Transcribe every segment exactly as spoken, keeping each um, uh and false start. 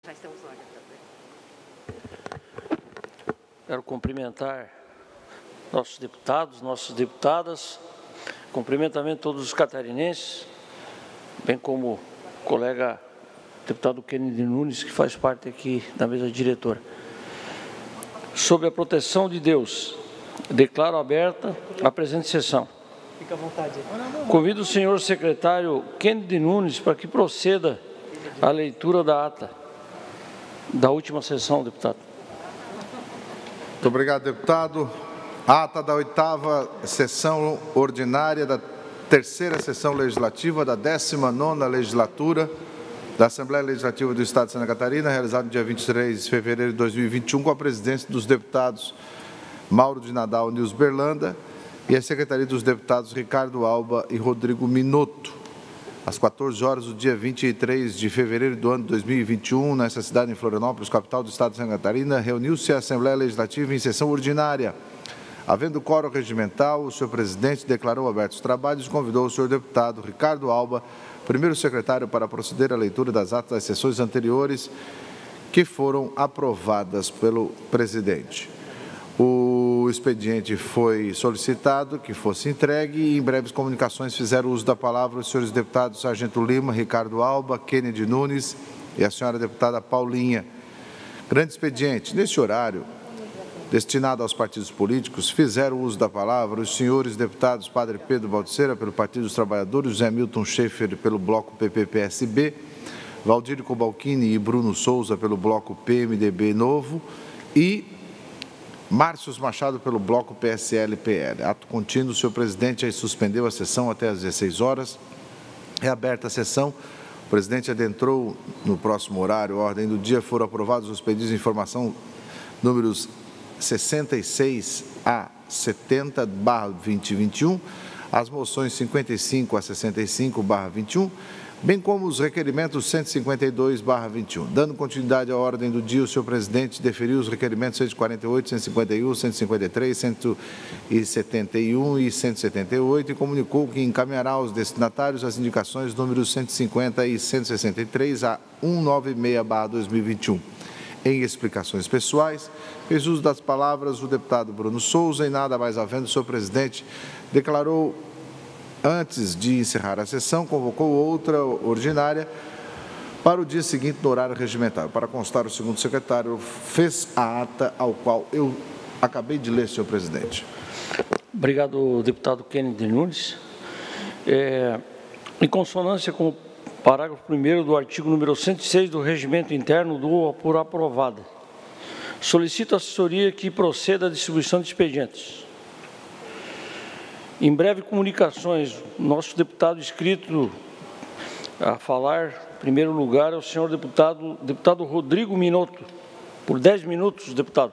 Já estamos na hora. Quero cumprimentar nossos deputados, nossas deputadas, cumprimentamento todos os catarinenses, bem como o colega deputado Kennedy Nunes, que faz parte aqui da mesa diretora. Sob a proteção de Deus, declaro aberta a presente sessão. Fica à vontade. Convido o senhor secretário Kennedy Nunes para que proceda a leitura da ata da última sessão, deputado. Muito obrigado, deputado. Ata da oitava sessão ordinária da terceira sessão legislativa da décima nona legislatura da Assembleia Legislativa do Estado de Santa Catarina, realizada no dia vinte e três de fevereiro de dois mil e vinte e um, com a presidência dos deputados Mauro de Nadal Nils Berlanda e a Secretaria dos Deputados Ricardo Alba e Rodrigo Minotto. Às quatorze horas do dia vinte e três de fevereiro do ano de dois mil e vinte e um, nessa cidade, em Florianópolis, capital do Estado de Santa Catarina, reuniu-se a Assembleia Legislativa em sessão ordinária. Havendo quórum regimental, o senhor presidente declarou abertos os trabalhos e convidou o senhor deputado Ricardo Alba, primeiro secretário, para proceder à leitura das atas das sessões anteriores que foram aprovadas pelo presidente. O expediente foi solicitado que fosse entregue e em breves comunicações fizeram uso da palavra os senhores deputados Sargento Lima, Ricardo Alba, Kennedy Nunes e a senhora deputada Paulinha. Grande expediente. Neste horário, destinado aos partidos políticos, fizeram uso da palavra os senhores deputados Padre Pedro Baldiceira, pelo Partido dos Trabalhadores, José Milton Schaeffer, pelo Bloco P P P S B, Valdir Cobalcini e Bruno Souza, pelo Bloco P M D B Novo e Márcio Machado, pelo Bloco P S L P L. Ato contínuo, o senhor presidente aí suspendeu a sessão até às dezesseis horas. Reaberta a sessão, o presidente adentrou no próximo horário. Ordem do dia: foram aprovados os pedidos de informação números sessenta e seis a setenta barra vinte e vinte e um, as moções cinquenta e cinco a sessenta e cinco barra vinte e um, bem como os requerimentos cento e cinquenta e dois barra vinte e um. Dando continuidade à ordem do dia, o senhor presidente deferiu os requerimentos cento e quarenta e oito, cento e cinquenta e um, cento e cinquenta e três, cento e setenta e um e cento e setenta e oito e comunicou que encaminhará aos destinatários as indicações números cento e cinquenta e cento e sessenta e três a cento e noventa e seis barra dois mil e vinte e um. Em explicações pessoais, fez uso das palavras o deputado Bruno Souza e, nada mais havendo, o senhor presidente declarou, antes de encerrar a sessão, convocou outra ordinária para o dia seguinte no horário regimental. Para constar, o segundo secretário fez a ata ao qual eu acabei de ler, senhor presidente. Obrigado, deputado Kennedy Nunes. É, em consonância com o parágrafo primeiro do artigo número cento e seis do Regimento Interno, dou por aprovada. Solicito à assessoria que proceda à distribuição de expedientes. Em breve, comunicações. Nosso deputado inscrito a falar, em primeiro lugar, é o senhor deputado, deputado Rodrigo Minotto. Por dez minutos, deputado.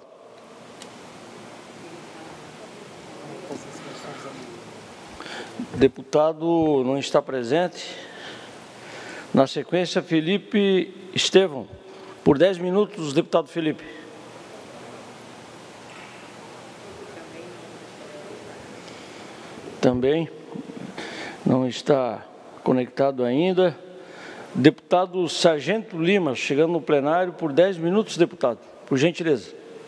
Deputado não está presente. Na sequência, Felipe Estevão. Por dez minutos, deputado Felipe. Também não está conectado ainda. Deputado Sargento Lima, chegando no plenário por dez minutos, deputado. Por gentileza.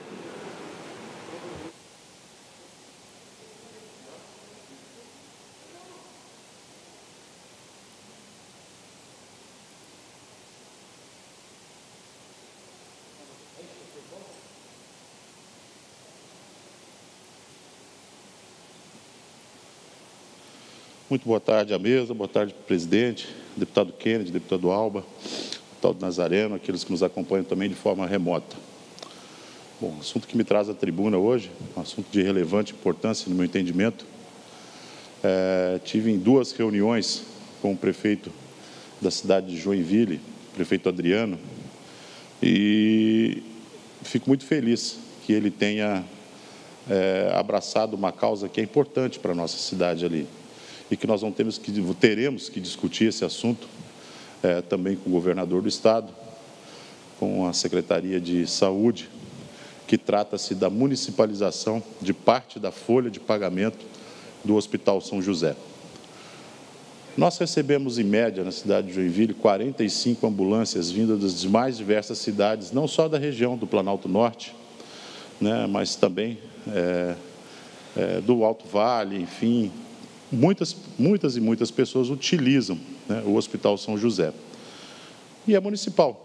Muito boa tarde à mesa, boa tarde, presidente, deputado Kennedy, deputado Alba, deputado Nazareno, aqueles que nos acompanham também de forma remota. Bom, o assunto que me traz à tribuna hoje, um assunto de relevante importância no meu entendimento. É, tive em duas reuniões com o prefeito da cidade de Joinville, prefeito Adriano, e fico muito feliz que ele tenha é, abraçado uma causa que é importante para a nossa cidade ali, e que nós não temos que, teremos que discutir esse assunto é, também com o governador do Estado, com a Secretaria de Saúde, que trata-se da municipalização de parte da folha de pagamento do Hospital São José. Nós recebemos, em média, na cidade de Joinville, quarenta e cinco ambulâncias vindas das mais diversas cidades, não só da região do Planalto Norte, né, mas também é, é, do Alto Vale, enfim. Muitas, muitas e muitas pessoas utilizam, né, o Hospital São José. E é municipal.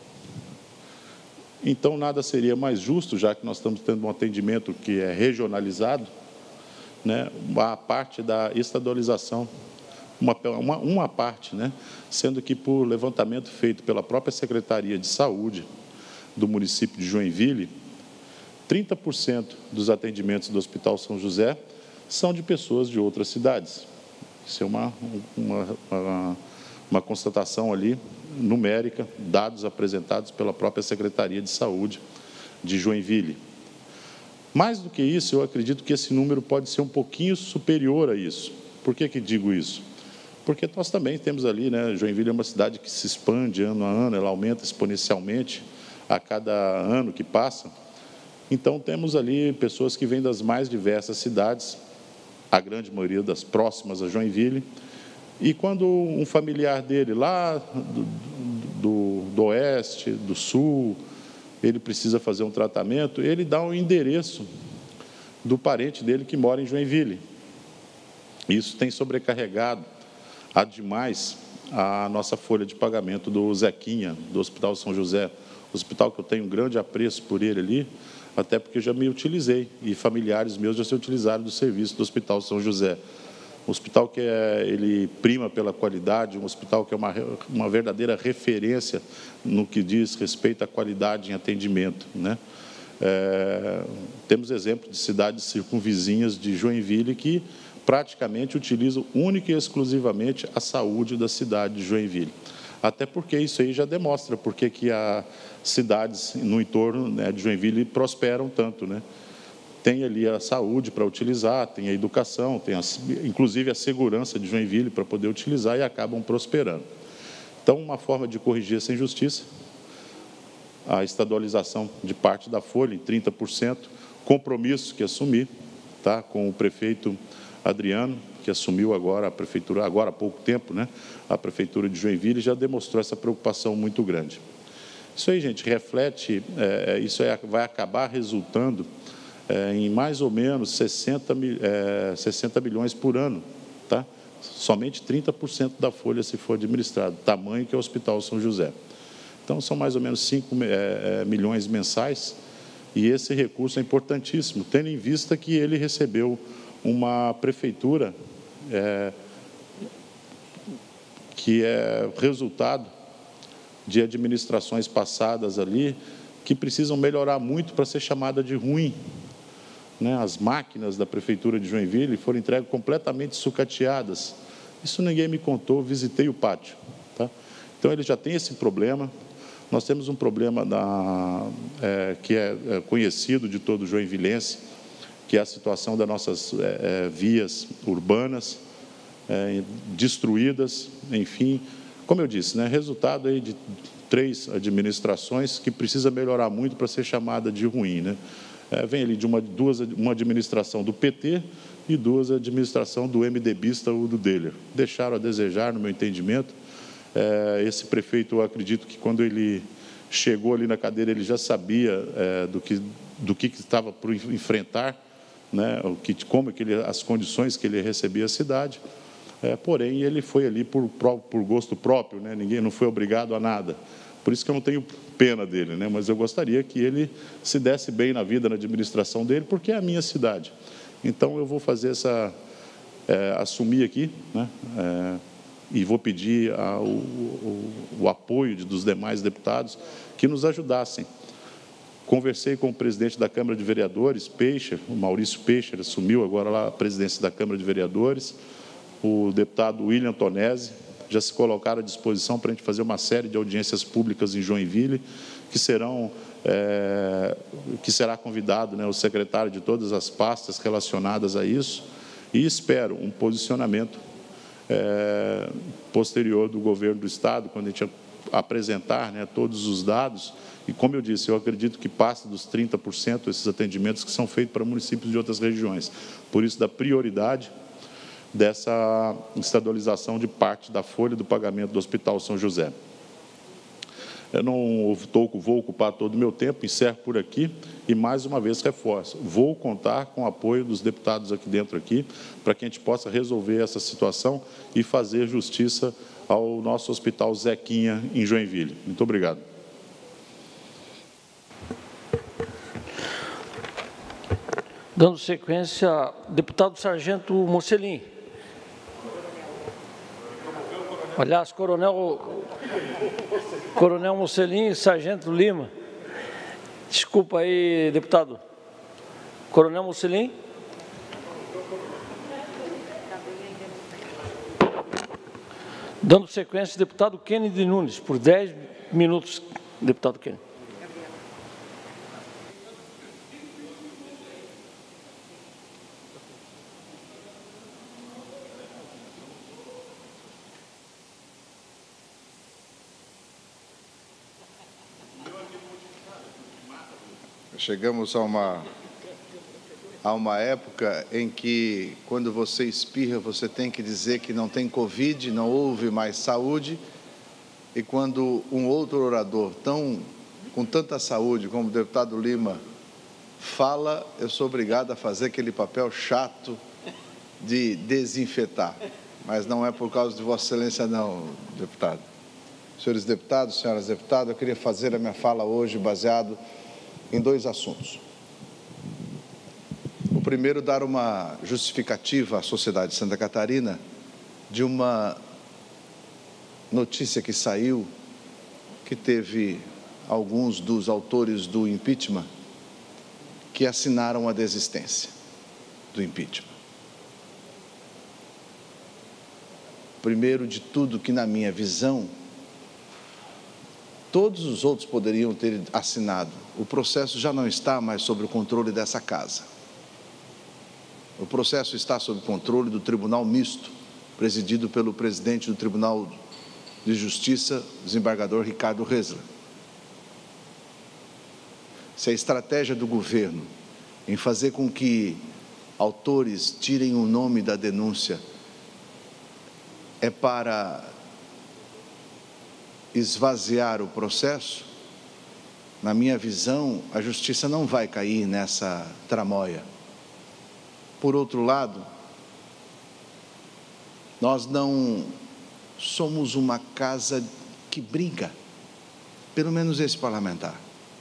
Então, nada seria mais justo, já que nós estamos tendo um atendimento que é regionalizado, né, a parte da estadualização, uma, uma, uma parte, né, sendo que, por levantamento feito pela própria Secretaria de Saúde do município de Joinville, trinta por cento dos atendimentos do Hospital São José são de pessoas de outras cidades. Isso é uma, uma, uma, uma constatação ali numérica, dados apresentados pela própria Secretaria de Saúde de Joinville. Mais do que isso, eu acredito que esse número pode ser um pouquinho superior a isso. Por que que digo isso? Porque nós também temos ali, né, Joinville é uma cidade que se expande ano a ano, ela aumenta exponencialmente a cada ano que passa. Então, temos ali pessoas que vêm das mais diversas cidades, a grande maioria das próximas a Joinville, e quando um familiar dele lá do, do, do oeste, do sul, ele precisa fazer um tratamento, ele dá um endereço do parente dele que mora em Joinville. Isso tem sobrecarregado a demais a nossa folha de pagamento do Zequinha, do Hospital São José, hospital que eu tenho um grande apreço por ele ali, até porque eu já me utilizei, e familiares meus já se utilizaram do serviço do Hospital São José. Um hospital que é, ele prima pela qualidade, um hospital que é uma, uma verdadeira referência no que diz respeito à qualidade em atendimento, né? É, temos exemplos de cidades circunvizinhas de Joinville que praticamente utilizam única e exclusivamente a saúde da cidade de Joinville. Até porque isso aí já demonstra porque que as cidades no entorno, né, de Joinville prosperam tanto, né? Tem ali a saúde para utilizar, tem a educação, tem a, inclusive a segurança de Joinville para poder utilizar e acabam prosperando. Então, uma forma de corrigir essa injustiça, a estadualização de parte da folha em trinta por cento, compromisso que assumi, tá, com o prefeito Adriano, que assumiu agora a prefeitura, agora há pouco tempo, né, a prefeitura de Joinville, já demonstrou essa preocupação muito grande. Isso aí, gente, reflete, é, isso aí vai acabar resultando é, em mais ou menos sessenta, é, sessenta milhões por ano, tá? Somente trinta por cento da folha se for administrado, tamanho que é o Hospital São José. Então, são mais ou menos cinco é, milhões mensais, e esse recurso é importantíssimo, tendo em vista que ele recebeu uma prefeitura é, que é resultado de administrações passadas ali, que precisam melhorar muito para ser chamada de ruim, né? As máquinas da Prefeitura de Joinville foram entregues completamente sucateadas. Isso ninguém me contou, visitei o pátio, tá? Então, ele já tem esse problema. Nós temos um problema da, é, que é, é conhecido de todo joinvilense, que é a situação das nossas é, é, vias urbanas, é, destruídas, enfim. Como eu disse, né, resultado aí de três administrações que precisa melhorar muito para ser chamada de ruim, né? É, vem ali de uma, duas, uma administração do P T e duas administração do MDBista ou do Deller. Deixaram a desejar, no meu entendimento. É, esse prefeito, eu acredito que quando ele chegou ali na cadeira, ele já sabia é, do que do que estava por enfrentar, né, o que, como que ele, as condições que ele recebia a cidade. É, porém, ele foi ali por, por gosto próprio, né? Ninguém não foi obrigado a nada. Por isso que eu não tenho pena dele, né? Mas eu gostaria que ele se desse bem na vida, na administração dele, porque é a minha cidade. Então, eu vou fazer essa, é, assumir aqui, né? É, e vou pedir a, o, o, o apoio dos demais deputados que nos ajudassem. Conversei com o presidente da Câmara de Vereadores, Peixe, o Maurício Peixe, ele assumiu agora lá a presidência da Câmara de Vereadores, o deputado William Tonesi, já se colocaram à disposição para a gente fazer uma série de audiências públicas em Joinville, que serão, é, que será convidado, né, o secretário de todas as pastas relacionadas a isso, e espero um posicionamento é, posterior do governo do Estado, quando a gente apresentar, né, todos os dados, e como eu disse, eu acredito que passe dos trinta por cento esses atendimentos que são feitos para municípios de outras regiões. Por isso, da prioridade, dessa estadualização de parte da folha do pagamento do Hospital São José. Eu não tô, vou ocupar todo o meu tempo, encerro por aqui e, mais uma vez, reforço. Vou contar com o apoio dos deputados aqui dentro, aqui, para que a gente possa resolver essa situação e fazer justiça ao nosso Hospital Zequinha, em Joinville. Muito obrigado. Dando sequência, deputado Sargento Mocelin. Aliás, Coronel, Coronel Mocelin e Sargento Lima. Desculpa aí, deputado. Coronel Mocelin. Dando sequência, deputado Kennedy Nunes, por dez minutos, deputado Kennedy. Chegamos a uma, a uma época em que, quando você espirra, você tem que dizer que não tem Covid, não houve mais saúde, e quando um outro orador, tão, com tanta saúde como o deputado Lima, fala, eu sou obrigado a fazer aquele papel chato de desinfetar. Mas não é por causa de Vossa Excelência, não, deputado. Senhores deputados, senhoras deputadas, eu queria fazer a minha fala hoje baseado em dois assuntos. O primeiro, dar uma justificativa à sociedade de Santa Catarina de uma notícia que saiu, que teve alguns dos autores do impeachment que assinaram a desistência do impeachment. Primeiro de tudo, que na minha visão, todos os outros poderiam ter assinado. O processo já não está mais sob o controle dessa casa. O processo está sob o controle do Tribunal Misto, presidido pelo presidente do Tribunal de Justiça, desembargador Ricardo Resler. Se a estratégia do governo em fazer com que autores tirem o nome da denúncia é para esvaziar o processo, na minha visão, a justiça não vai cair nessa tramóia. Por outro lado, nós não somos uma casa que briga, pelo menos esse parlamentar.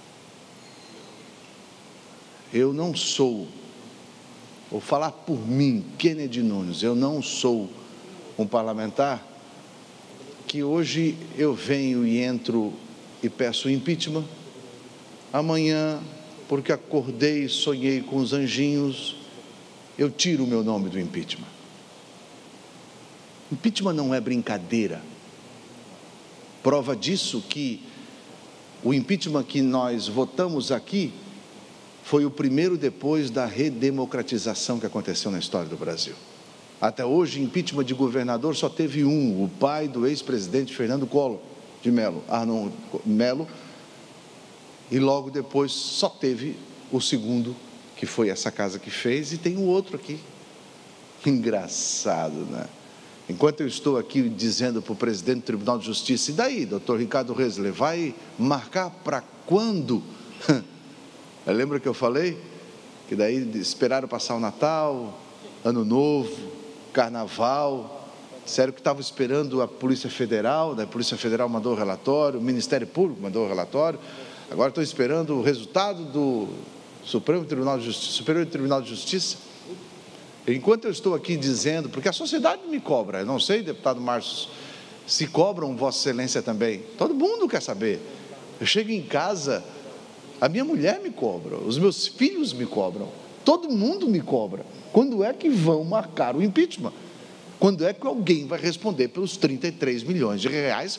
Eu não sou, vou falar por mim, Kennedy Nunes, eu não sou um parlamentar que hoje eu venho e entro e peço impeachment, amanhã, porque acordei e sonhei com os anjinhos, eu tiro o meu nome do impeachment. Impeachment não é brincadeira. Prova disso que o impeachment que nós votamos aqui foi o primeiro depois da redemocratização que aconteceu na história do Brasil. Até hoje, impeachment de governador só teve um, o pai do ex-presidente Fernando Collor de Mello, Arnon Mello, e logo depois só teve o segundo, que foi essa casa que fez, e tem o outro aqui. Engraçado, né? Enquanto eu estou aqui dizendo para o presidente do Tribunal de Justiça, e daí, doutor Ricardo Resler, vai marcar para quando? Lembra que eu falei? Que daí esperaram passar o Natal, Ano Novo, Carnaval, sério que estava esperando a Polícia Federal, da Polícia Federal mandou o relatório, o Ministério Público mandou o relatório, agora estou esperando o resultado do Supremo Tribunal de Justiça, Superior Tribunal de Justiça. Enquanto eu estou aqui dizendo, porque a sociedade me cobra, eu não sei, deputado Márcio, se cobram Vossa Excelência também, todo mundo quer saber. Eu chego em casa, a minha mulher me cobra, os meus filhos me cobram, todo mundo me cobra. Quando é que vão marcar o impeachment? Quando é que alguém vai responder pelos trinta e três milhões de reais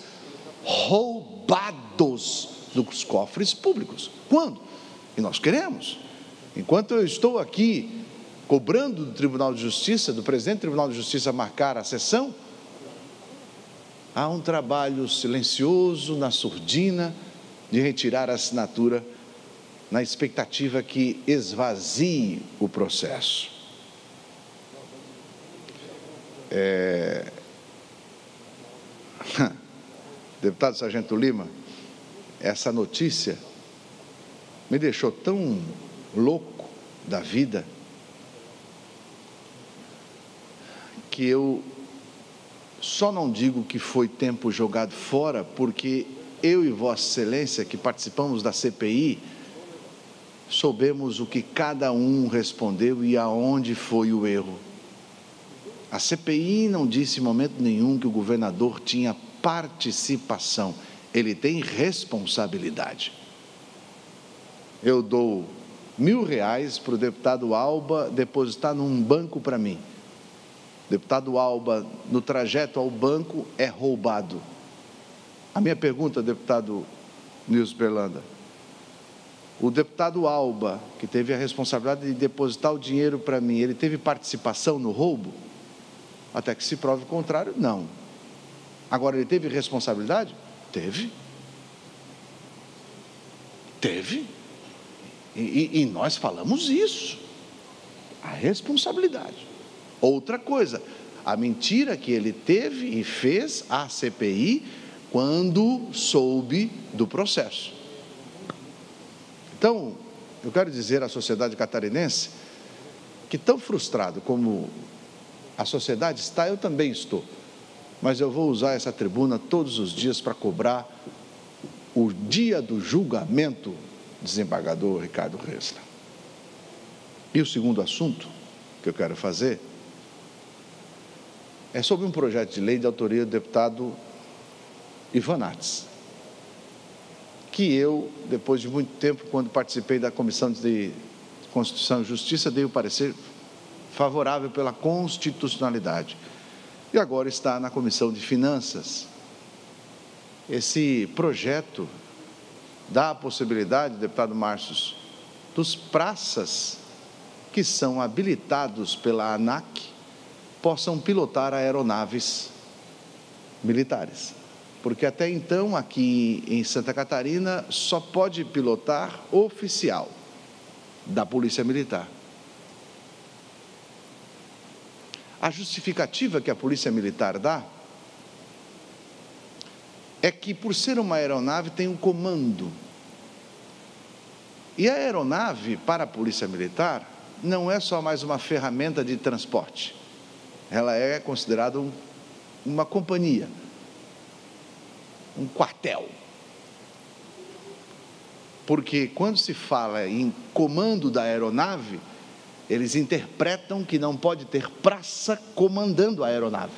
roubados dos cofres públicos? Quando? E nós queremos. Enquanto eu estou aqui cobrando do Tribunal de Justiça, do presidente do Tribunal de Justiça marcar a sessão, há um trabalho silencioso, na surdina, de retirar a assinatura, na expectativa que esvazie o processo. É... Deputado Sargento Lima, essa notícia me deixou tão louco da vida que eu só não digo que foi tempo jogado fora, porque eu e Vossa Excelência, que participamos da C P I, soubemos o que cada um respondeu e aonde foi o erro. A C P I não disse em momento nenhum que o governador tinha participação, ele tem responsabilidade. Eu dou mil reais para o deputado Alba depositar num banco para mim. Deputado Alba, no trajeto ao banco, é roubado. A minha pergunta, deputado Nilson Berlanda, o deputado Alba, que teve a responsabilidade de depositar o dinheiro para mim, ele teve participação no roubo? Até que se prove o contrário, não. Agora, ele teve responsabilidade? Teve. Teve. E, e, e nós falamos isso. A responsabilidade. Outra coisa, a mentira que ele teve e fez à C P I quando soube do processo. Então, eu quero dizer à sociedade catarinense que, tão frustrado como a sociedade está, eu também estou. Mas eu vou usar essa tribuna todos os dias para cobrar o dia do julgamento, desembargador Ricardo Ressler. E o segundo assunto que eu quero fazer é sobre um projeto de lei de autoria do deputado Ivan Nats, que eu, depois de muito tempo, quando participei da Comissão de Constituição e Justiça, dei o parecer favorável pela constitucionalidade. E agora está na Comissão de Finanças. Esse projeto dá a possibilidade, deputado Márcio, dos praças que são habilitados pela ANAC possam pilotar aeronaves militares. Porque até então, aqui em Santa Catarina, só pode pilotar oficial da Polícia Militar. A justificativa que a Polícia Militar dá é que, por ser uma aeronave, tem um comando. E a aeronave, para a Polícia Militar, não é só mais uma ferramenta de transporte. Ela é considerada um, uma companhia, um quartel. Porque quando se fala em comando da aeronave, eles interpretam que não pode ter praça comandando a aeronave.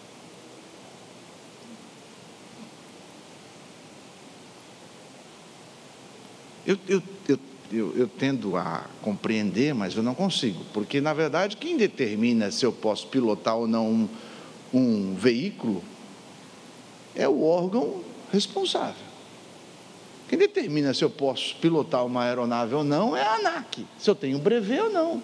Eu, eu, eu, eu, eu tendo a compreender, mas eu não consigo, porque, na verdade, quem determina se eu posso pilotar ou não um, um veículo é o órgão responsável. Quem determina se eu posso pilotar uma aeronave ou não é a ANAC, se eu tenho brevet ou não.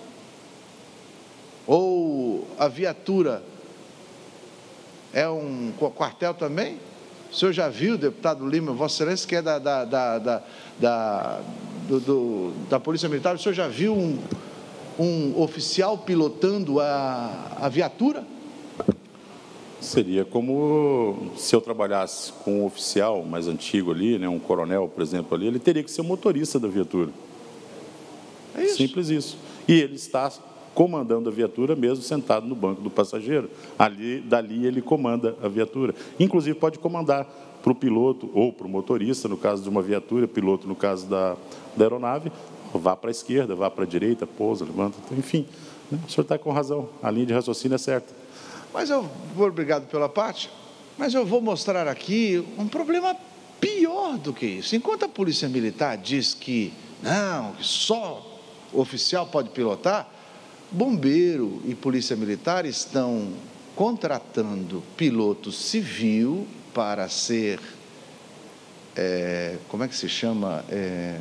Ou a viatura é um quartel também? O senhor já viu, deputado Lima, Vossa Excelência, que é da, da, da, da, da, do, do, da Polícia Militar, o senhor já viu um, um oficial pilotando a, a viatura? Seria como se eu trabalhasse com um oficial mais antigo ali, né, um coronel, por exemplo, ali, ele teria que ser o motorista da viatura. É isso. Simples isso. E ele está comandando a viatura mesmo sentado no banco do passageiro. Ali, dali ele comanda a viatura. Inclusive pode comandar para o piloto ou para o motorista, no caso de uma viatura, piloto no caso da, da aeronave, vá para a esquerda, vá para a direita, pousa, levanta, enfim. Né? O senhor está com razão, a linha de raciocínio é certa. Mas eu vou, obrigado pela parte, mas eu vou mostrar aqui um problema pior do que isso. Enquanto a Polícia Militar diz que não, que só o oficial pode pilotar, bombeiro e Polícia Militar estão contratando piloto civil para ser, é, como é que se chama, é,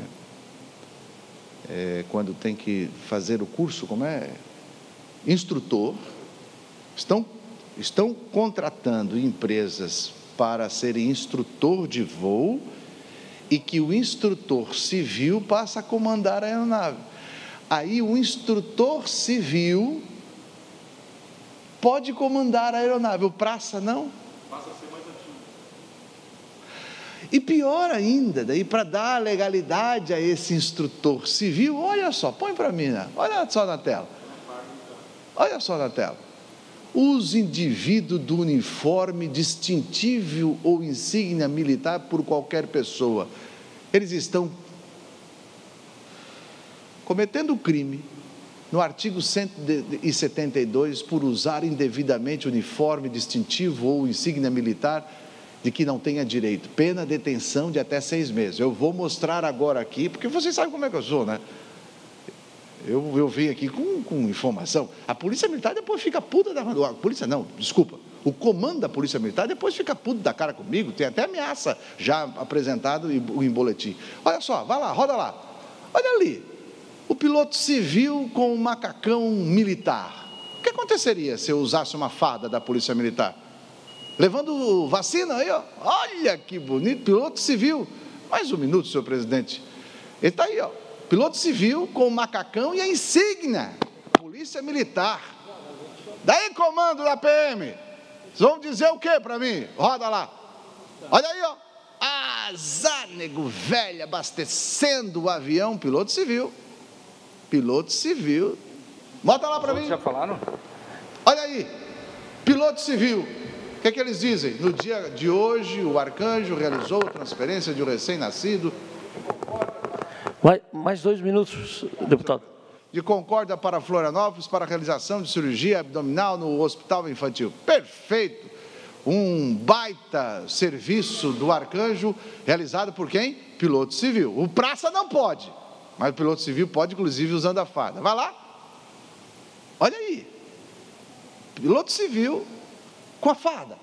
é, quando tem que fazer o curso, como é? Instrutor. Estão, estão contratando empresas para serem instrutor de voo e que o instrutor civil passa a comandar a aeronave. Aí o instrutor civil pode comandar a aeronave, o praça não. Passa a ser mais antigo. E pior ainda, daí para dar legalidade a esse instrutor civil, olha só, põe para mim, né? Olha só na tela. Olha só na tela. Os indivíduos do uniforme distintivo ou insígnia militar por qualquer pessoa, eles estão cometendo crime no artigo cento e setenta e dois por usar indevidamente uniforme distintivo ou insígnia militar de que não tenha direito, pena detenção de até seis meses. Eu vou mostrar agora aqui, porque vocês sabem como é que eu sou, né? Eu, eu venho aqui com, com informação. A Polícia Militar depois fica puta da... A polícia não, desculpa. O comando da Polícia Militar depois fica puto da cara comigo. Tem até ameaça já apresentado em, em boletim. Olha só, vai lá, roda lá. Olha ali. O piloto civil com o macacão militar. O que aconteceria se eu usasse uma farda da Polícia Militar? Levando vacina aí, ó. Olha que bonito, piloto civil. Mais um minuto, senhor presidente. Ele está aí, ó. Piloto civil com o macacão e a insígnia, Polícia Militar. Daí, comando da P M, vocês vão dizer o que para mim? Roda lá. Olha aí, ó. Azar, nego velho, abastecendo o avião, piloto civil. Piloto civil. Bota lá para mim. Já falaram? Olha aí, piloto civil. O que é que eles dizem? No dia de hoje, o Arcanjo realizou a transferência de um recém-nascido. Mais, mais dois minutos, deputado. De Concórdia para Florianópolis para a realização de cirurgia abdominal no Hospital Infantil. Perfeito! Um baita serviço do Arcanjo, realizado por quem? Piloto civil. O praça não pode, mas o piloto civil pode, inclusive, usando a farda. Vai lá. Olha aí. Piloto civil com a farda.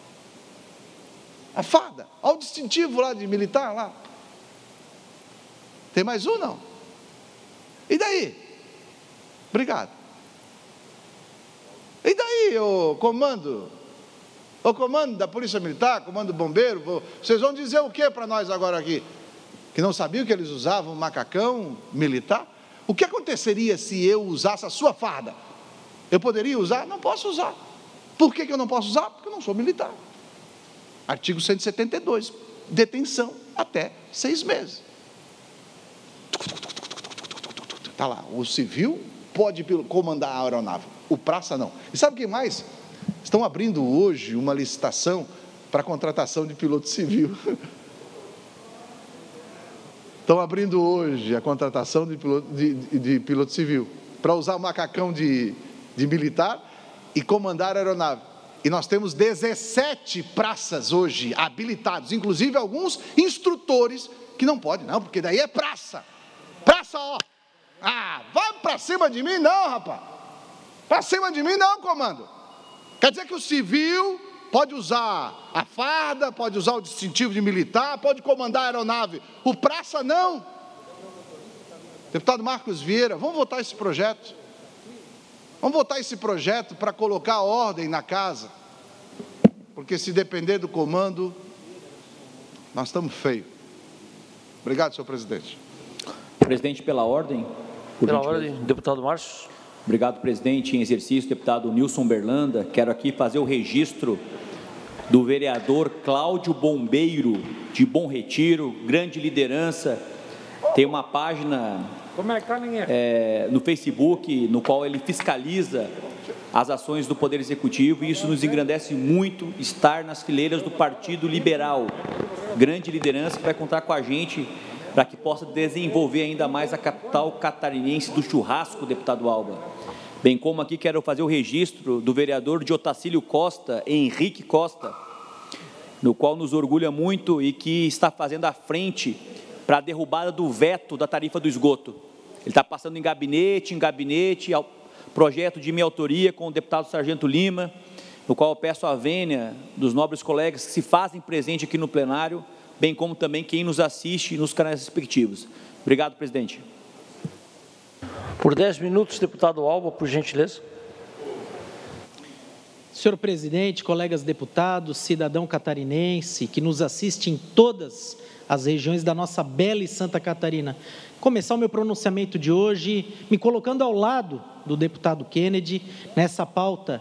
A farda. Olha o distintivo lá de militar lá. Tem mais um, não? E daí? Obrigado. E daí, ô comando? Ô comando da Polícia Militar, comando do Bombeiro, vocês vão dizer o que para nós agora aqui? Que não sabiam que eles usavam macacão militar? O que aconteceria se eu usasse a sua farda? Eu poderia usar? Não posso usar. Por que que eu não posso usar? Porque eu não sou militar. Artigo cento e setenta e dois, detenção até seis meses. Está lá, o civil pode comandar a aeronave, o praça não. E sabe o que mais? Estão abrindo hoje uma licitação para a contratação de piloto civil. Estão abrindo hoje a contratação de piloto, de, de, de piloto civil, para usar o macacão de, de militar e comandar a aeronave. E nós temos dezessete praças hoje habilitados, inclusive alguns instrutores que não podem, não, porque daí é praça. Praça, ó. Ah, vai para cima de mim não, rapaz. Para cima de mim não, comando. Quer dizer que o civil pode usar a farda, pode usar o distintivo de militar, pode comandar a aeronave. O praça não. Deputado Marcos Vieira, vamos votar esse projeto. Vamos votar esse projeto para colocar ordem na casa. Porque se depender do comando, nós estamos feios. Obrigado, senhor presidente. Presidente, pela ordem. Pela ordem, deputado Márcio. Obrigado, presidente. Em exercício, deputado Nilson Berlanda. Quero aqui fazer o registro do vereador Cláudio Bombeiro, de Bom Retiro, grande liderança. Tem uma página é, no Facebook, no qual ele fiscaliza as ações do Poder Executivo, e isso nos engrandece muito estar nas fileiras do Partido Liberal. Grande liderança que vai contar com a gente para que possa desenvolver ainda mais a capital catarinense do churrasco, deputado Alba. Bem como aqui quero fazer o registro do vereador de Otacílio Costa, Henrique Costa, no qual nos orgulha muito e que está fazendo a frente para a derrubada do veto da tarifa do esgoto. Ele está passando em gabinete, em gabinete, ao projeto de minha autoria com o deputado Sargento Lima, no qual eu peço a vênia dos nobres colegas que se fazem presente aqui no plenário, bem como também quem nos assiste nos canais respectivos. Obrigado, presidente. Por dez minutos, deputado Alba, por gentileza. Senhor presidente, colegas deputados, cidadão catarinense que nos assiste em todas as regiões da nossa bela e Santa Catarina. Começar o meu pronunciamento de hoje me colocando ao lado do deputado Kennedy nessa pauta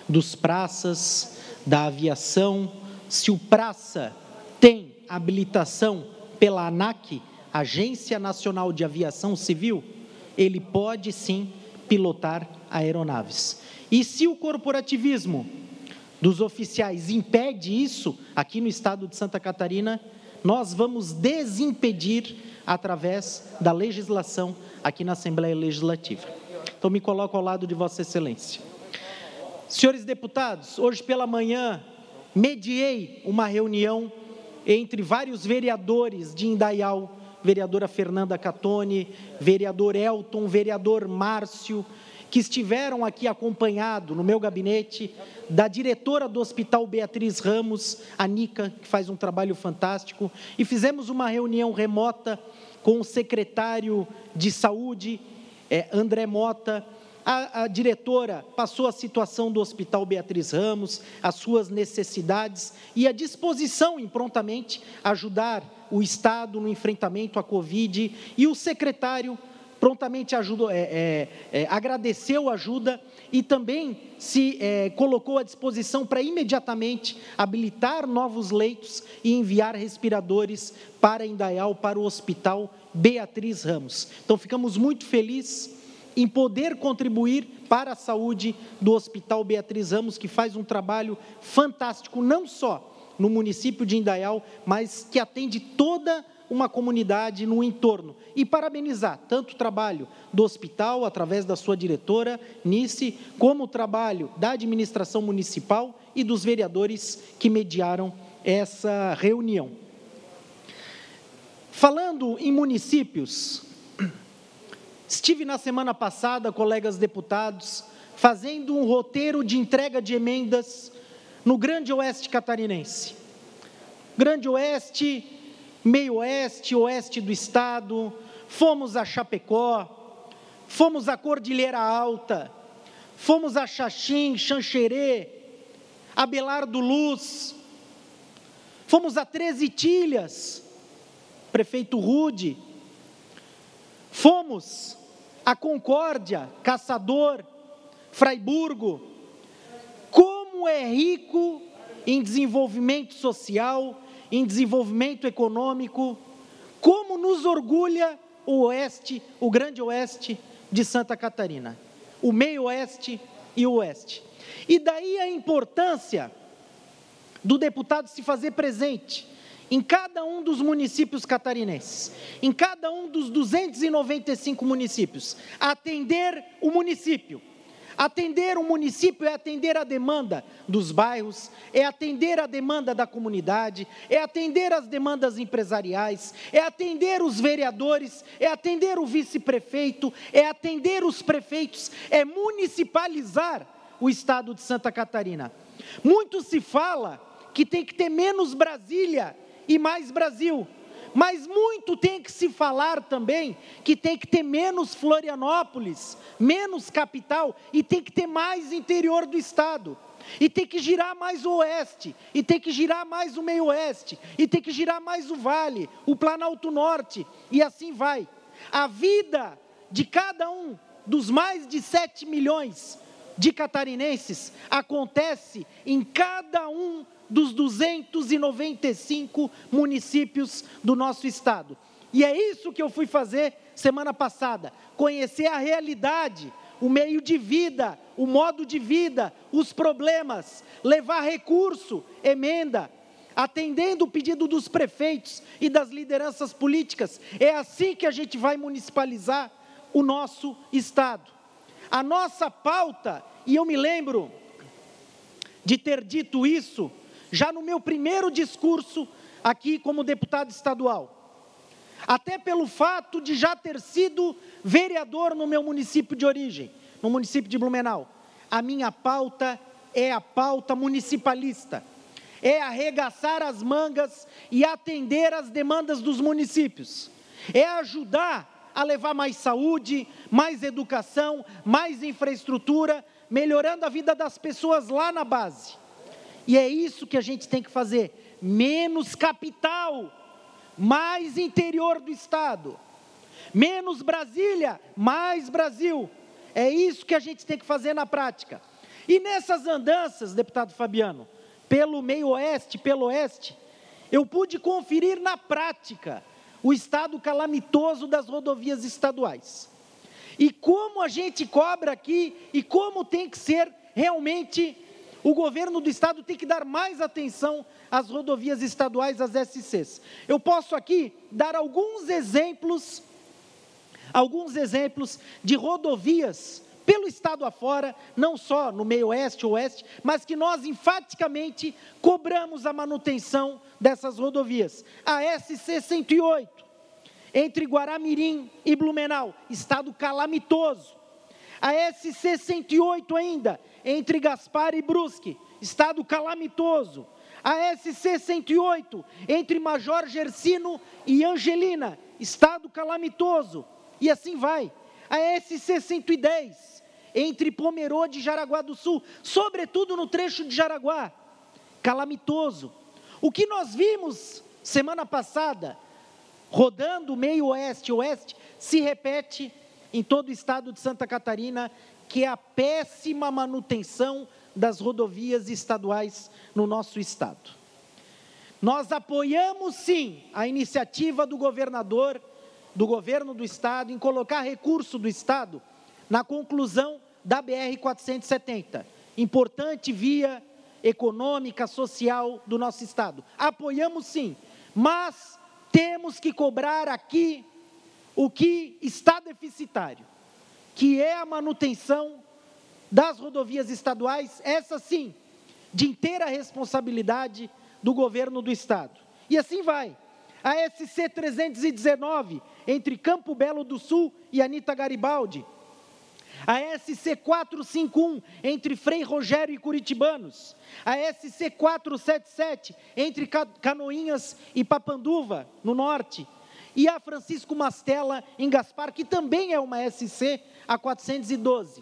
dos praças, da aviação. Se o praça tem habilitação pela ANAC, Agência Nacional de Aviação Civil, ele pode sim pilotar aeronaves. E se o corporativismo dos oficiais impede isso, aqui no estado de Santa Catarina, nós vamos desimpedir através da legislação aqui na Assembleia Legislativa. Então, me coloco ao lado de Vossa Excelência. Senhores deputados, hoje pela manhã, mediei uma reunião entre vários vereadores de Indaial, vereadora Fernanda Catone, vereador Elton, vereador Márcio, que estiveram aqui acompanhado no meu gabinete, da diretora do Hospital Beatriz Ramos, a Nica, que faz um trabalho fantástico, e fizemos uma reunião remota com o secretário de Saúde, é, André Mota. A, a diretora passou a situação do Hospital Beatriz Ramos, as suas necessidades e a disposição em prontamente ajudar o Estado no enfrentamento à Covid, e o secretário prontamente ajudou, é, é, é, agradeceu a ajuda e também se é, colocou à disposição para imediatamente habilitar novos leitos e enviar respiradores para Indaial, para o Hospital Beatriz Ramos. Então, ficamos muito felizes em poder contribuir para a saúde do Hospital Beatriz Ramos, que faz um trabalho fantástico, não só no município de Indaial, mas que atende toda uma comunidade no entorno. E parabenizar tanto o trabalho do hospital, através da sua diretora, Nice, como o trabalho da administração municipal e dos vereadores que mediaram essa reunião. Falando em municípios, estive na semana passada, colegas deputados, fazendo um roteiro de entrega de emendas no Grande Oeste Catarinense. Grande Oeste, Meio Oeste, Oeste do Estado, fomos a Chapecó, fomos a Cordilheira Alta, fomos a Xaxim, Xanxerê, Abelardo Luz, fomos a Treze Itilhas, prefeito Rude, fomos a Concórdia, Caçador, Fraiburgo. Como é rico em desenvolvimento social, em desenvolvimento econômico, como nos orgulha o Oeste, o Grande Oeste de Santa Catarina, o Meio Oeste e o Oeste. E daí a importância do deputado se fazer presente em cada um dos municípios catarinenses, em cada um dos duzentos e noventa e cinco municípios, atender o município. Atender o município é atender a demanda dos bairros, é atender a demanda da comunidade, é atender as demandas empresariais, é atender os vereadores, é atender o vice-prefeito, é atender os prefeitos, é municipalizar o estado de Santa Catarina. Muito se fala que tem que ter menos Brasília e mais Brasil, mas muito tem que se falar também que tem que ter menos Florianópolis, menos capital, e tem que ter mais interior do estado, e tem que girar mais o oeste, e tem que girar mais o meio oeste, e tem que girar mais o vale, o Planalto Norte, e assim vai. A vida de cada um dos mais de sete milhões de catarinenses acontece em cada um dos duzentos e noventa e cinco municípios do nosso estado. E é isso que eu fui fazer semana passada, conhecer a realidade, o meio de vida, o modo de vida, os problemas, levar recurso, emenda, atendendo o pedido dos prefeitos e das lideranças políticas. É assim que a gente vai municipalizar o nosso estado. A nossa pauta, e eu me lembro de ter dito isso já no meu primeiro discurso aqui como deputado estadual, até pelo fato de já ter sido vereador no meu município de origem, no município de Blumenau. A minha pauta é a pauta municipalista, é arregaçar as mangas e atender às demandas dos municípios, é ajudar a levar mais saúde, mais educação, mais infraestrutura, melhorando a vida das pessoas lá na base. E é isso que a gente tem que fazer, menos capital, mais interior do estado, menos Brasília, mais Brasil. É isso que a gente tem que fazer na prática. E nessas andanças, deputado Fabiano, pelo meio oeste, pelo oeste, eu pude conferir na prática o estado calamitoso das rodovias estaduais. E como a gente cobra aqui e como tem que ser realmente, o governo do estado tem que dar mais atenção às rodovias estaduais, às S Cs. Eu posso aqui dar alguns exemplos, alguns exemplos de rodovias pelo estado afora, não só no meio oeste ou oeste, mas que nós enfaticamente cobramos a manutenção dessas rodovias. A S C cento e oito, entre Guaramirim e Blumenau, estado calamitoso. A S C cento e oito ainda, entre Gaspar e Brusque, estado calamitoso. A S C cento e oito, entre Major Gersino e Angelina, estado calamitoso. E assim vai. A S C cento e dez, entre Pomerode e Jaraguá do Sul, sobretudo no trecho de Jaraguá, calamitoso. O que nós vimos semana passada, rodando o meio oeste e oeste, se repete em todo o estado de Santa Catarina, que é a péssima manutenção das rodovias estaduais no nosso estado. Nós apoiamos sim a iniciativa do governador, do governo do estado, em colocar recurso do estado na conclusão da B R quatrocentos e setenta, importante via econômica, social do nosso estado. Apoiamos sim, mas temos que cobrar aqui o que está deficitário, que é a manutenção das rodovias estaduais, essa sim, de inteira responsabilidade do governo do estado. E assim vai. A S C trezentos e dezenove, entre Campo Belo do Sul e Anita Garibaldi. A S C quatrocentos e cinquenta e um, entre Frei Rogério e Curitibanos. A S C quatrocentos e setenta e sete, entre Canoinhas e Papanduva, no norte. E a Francisco Mastella, em Gaspar, que também é uma S C, a quatrocentos e doze.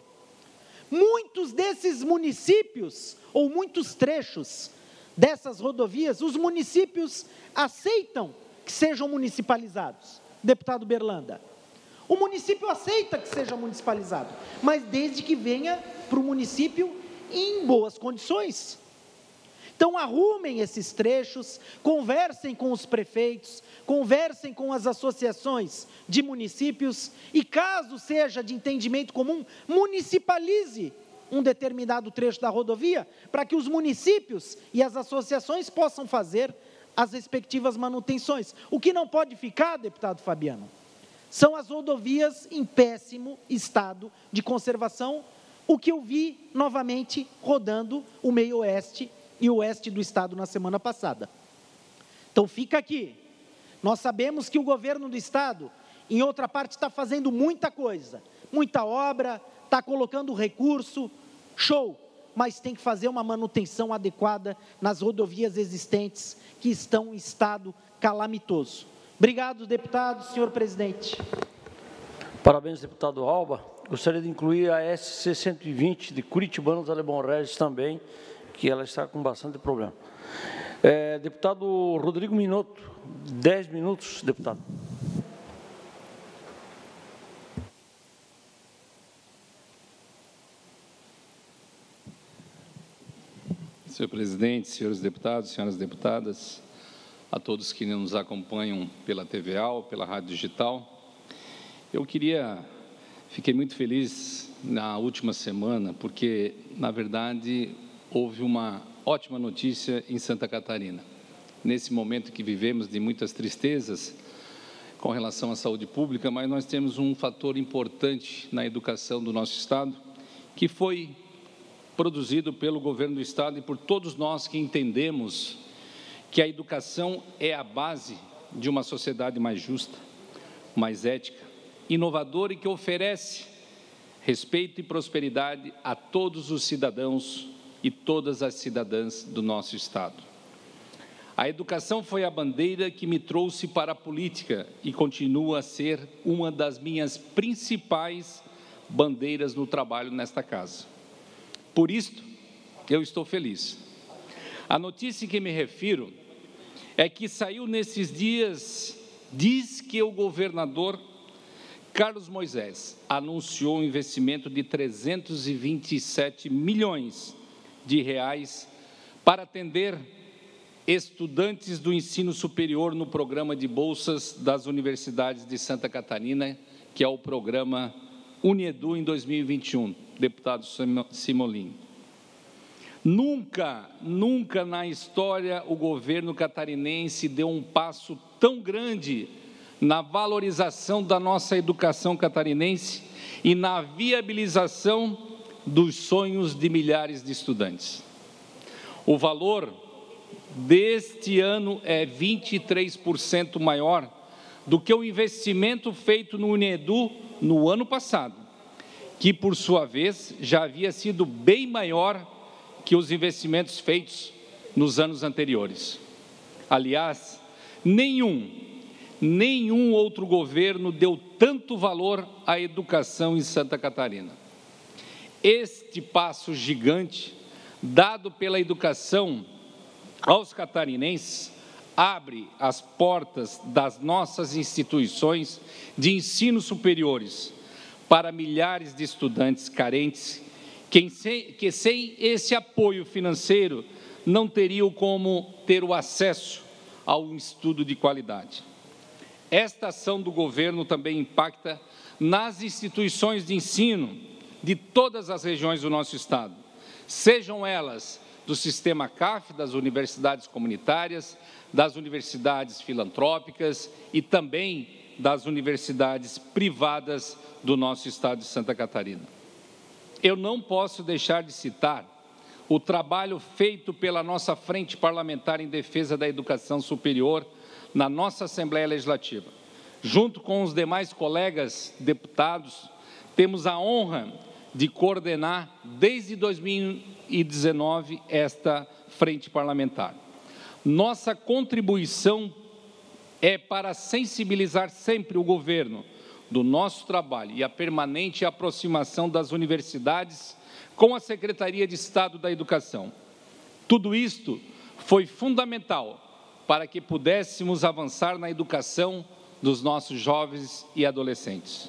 Muitos desses municípios, ou muitos trechos dessas rodovias, os municípios aceitam que sejam municipalizados, deputado Berlanda. O município aceita que seja municipalizado, mas desde que venha para o município em boas condições. Então arrumem esses trechos, conversem com os prefeitos, conversem com as associações de municípios e, caso seja de entendimento comum, municipalize um determinado trecho da rodovia para que os municípios e as associações possam fazer as respectivas manutenções. O que não pode ficar, deputado Fabiano, são as rodovias em péssimo estado de conservação, o que eu vi novamente rodando o meio oeste e o oeste do estado na semana passada. Então fica aqui, nós sabemos que o governo do estado, em outra parte, está fazendo muita coisa, muita obra, está colocando recurso, show, mas tem que fazer uma manutenção adequada nas rodovias existentes que estão em estado calamitoso. Obrigado, deputado, senhor presidente. Parabéns, deputado Alba. Gostaria de incluir a S C cento e vinte de Curitibanos a Lebon Regis também, que ela está com bastante problema. É, deputado Rodrigo Minotto, dez minutos, deputado. Senhor presidente, senhores deputados, senhoras deputadas, a todos que nos acompanham pela T V A ou pela rádio digital, eu queria, fiquei muito feliz na última semana, porque, na verdade, houve uma ótima notícia em Santa Catarina. Nesse momento que vivemos de muitas tristezas com relação à saúde pública, mas nós temos um fator importante na educação do nosso Estado, que foi produzido pelo governo do Estado e por todos nós que entendemos que a educação é a base de uma sociedade mais justa, mais ética, inovadora e que oferece respeito e prosperidade a todos os cidadãos e todas as cidadãs do nosso Estado. A educação foi a bandeira que me trouxe para a política e continua a ser uma das minhas principais bandeiras no trabalho nesta casa. Por isto, eu estou feliz. A notícia que me refiro é que saiu nesses dias, diz que o governador Carlos Moisés anunciou um investimento de trezentos e vinte e sete milhões de reais para atender estudantes do ensino superior no programa de bolsas das universidades de Santa Catarina, que é o programa Unedu em dois mil e vinte e um, deputado Cimolin. Nunca, nunca na história o governo catarinense deu um passo tão grande na valorização da nossa educação catarinense e na viabilização dos sonhos de milhares de estudantes. O valor deste ano é vinte e três por cento maior do que o investimento feito no Unedu no ano passado, que, por sua vez, já havia sido bem maior que os investimentos feitos nos anos anteriores. Aliás, nenhum Nenhum outro governo deu tanto valor à educação em Santa Catarina. Este passo gigante, dado pela educação aos catarinenses, abre as portas das nossas instituições de ensino superiores para milhares de estudantes carentes que sem, que sem esse apoio financeiro não teriam como ter o acesso ao estudo de qualidade. Esta ação do governo também impacta nas instituições de ensino de todas as regiões do nosso estado, sejam elas do sistema C A F, das universidades comunitárias, das universidades filantrópicas e também das universidades privadas do nosso estado de Santa Catarina. Eu não posso deixar de citar o trabalho feito pela nossa Frente Parlamentar em Defesa da Educação Superior na nossa Assembleia Legislativa. Junto com os demais colegas deputados, temos a honra de coordenar, desde dois mil e dezenove, esta Frente Parlamentar. Nossa contribuição é para sensibilizar sempre o governo do nosso trabalho e a permanente aproximação das universidades com a Secretaria de Estado da Educação. Tudo isto foi fundamental para que pudéssemos avançar na educação dos nossos jovens e adolescentes.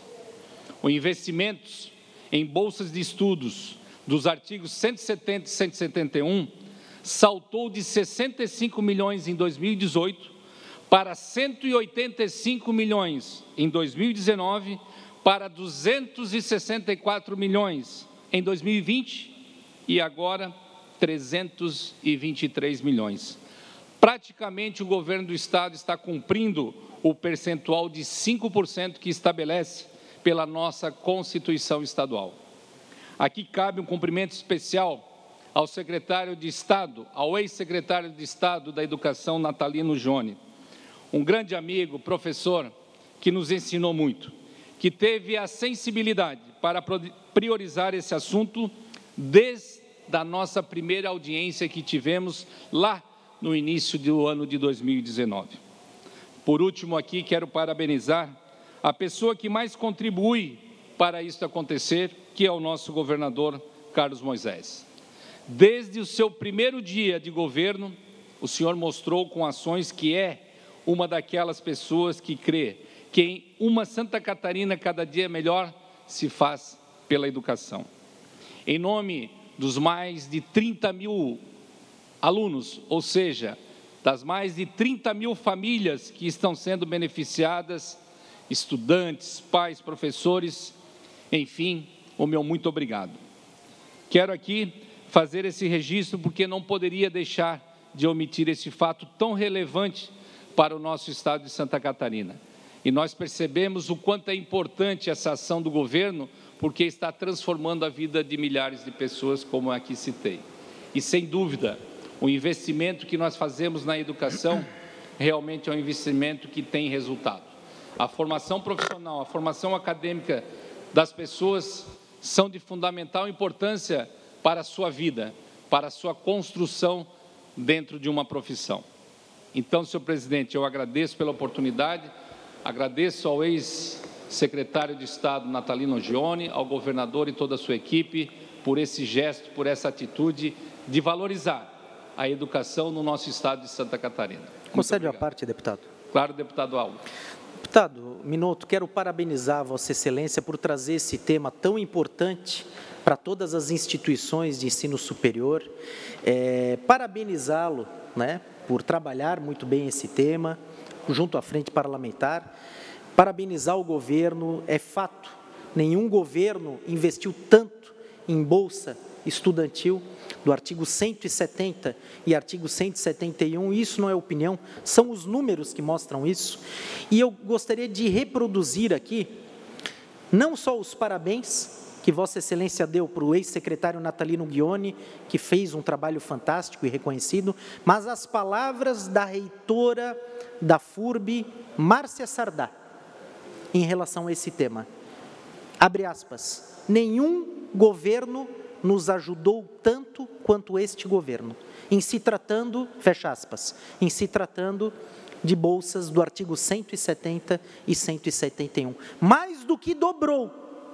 O investimento em bolsas de estudos dos artigos cento e setenta e cento e setenta e um saltou de sessenta e cinco milhões em dois mil e dezoito para cento e oitenta e cinco milhões em dois mil e dezenove, para duzentos e sessenta e quatro milhões em dois mil e vinte e agora trezentos e vinte e três milhões. Praticamente o governo do estado está cumprindo o percentual de cinco por cento que estabelece pela nossa Constituição estadual. Aqui cabe um cumprimento especial ao secretário de Estado, ao ex-secretário de Estado da Educação, Natalino Jone, um grande amigo, professor, que nos ensinou muito, que teve a sensibilidade para priorizar esse assunto desde a nossa primeira audiência que tivemos lá no início do ano de dois mil e dezenove. Por último, aqui quero parabenizar a pessoa que mais contribui para isso acontecer, que é o nosso governador Carlos Moisés. Desde o seu primeiro dia de governo, o senhor mostrou com ações que é uma daquelas pessoas que crê que em uma Santa Catarina cada dia melhor se faz pela educação. Em nome dos mais de trinta mil alunos, ou seja, das mais de trinta mil famílias que estão sendo beneficiadas, estudantes, pais, professores, enfim, o meu muito obrigado. Quero aqui fazer esse registro porque não poderia deixar de omitir esse fato tão relevante para o nosso estado de Santa Catarina. E nós percebemos o quanto é importante essa ação do governo, porque está transformando a vida de milhares de pessoas, como aqui citei. E, sem dúvida, o investimento que nós fazemos na educação realmente é um investimento que tem resultado. A formação profissional, a formação acadêmica das pessoas são de fundamental importância para a sua vida, para a sua construção dentro de uma profissão. Então, senhor presidente, eu agradeço pela oportunidade, agradeço ao ex-secretário de Estado, Natalino Jone, ao governador e toda a sua equipe, por esse gesto, por essa atitude de valorizar a educação no nosso estado de Santa Catarina. Concede a parte, deputado. Claro, deputado Alba. Deputado Minotto, quero parabenizar Vossa Excelência por trazer esse tema tão importante para todas as instituições de ensino superior. É, parabenizá-lo, né, por trabalhar muito bem esse tema, junto à frente parlamentar. Parabenizar o governo, é fato, nenhum governo investiu tanto em bolsa estudantil, do artigo cento e setenta e artigo cento e setenta e um, isso não é opinião, são os números que mostram isso. E eu gostaria de reproduzir aqui, não só os parabéns que Vossa Excelência deu para o ex-secretário Natalino Ghioni, que fez um trabalho fantástico e reconhecido, mas as palavras da reitora da F U R B, Márcia Sardá, em relação a esse tema. Abre aspas, nenhum governo nos ajudou tanto quanto este governo, em se tratando, fecha aspas, em se tratando de bolsas do artigo cento e setenta e cento e setenta e um. Mais do que dobrou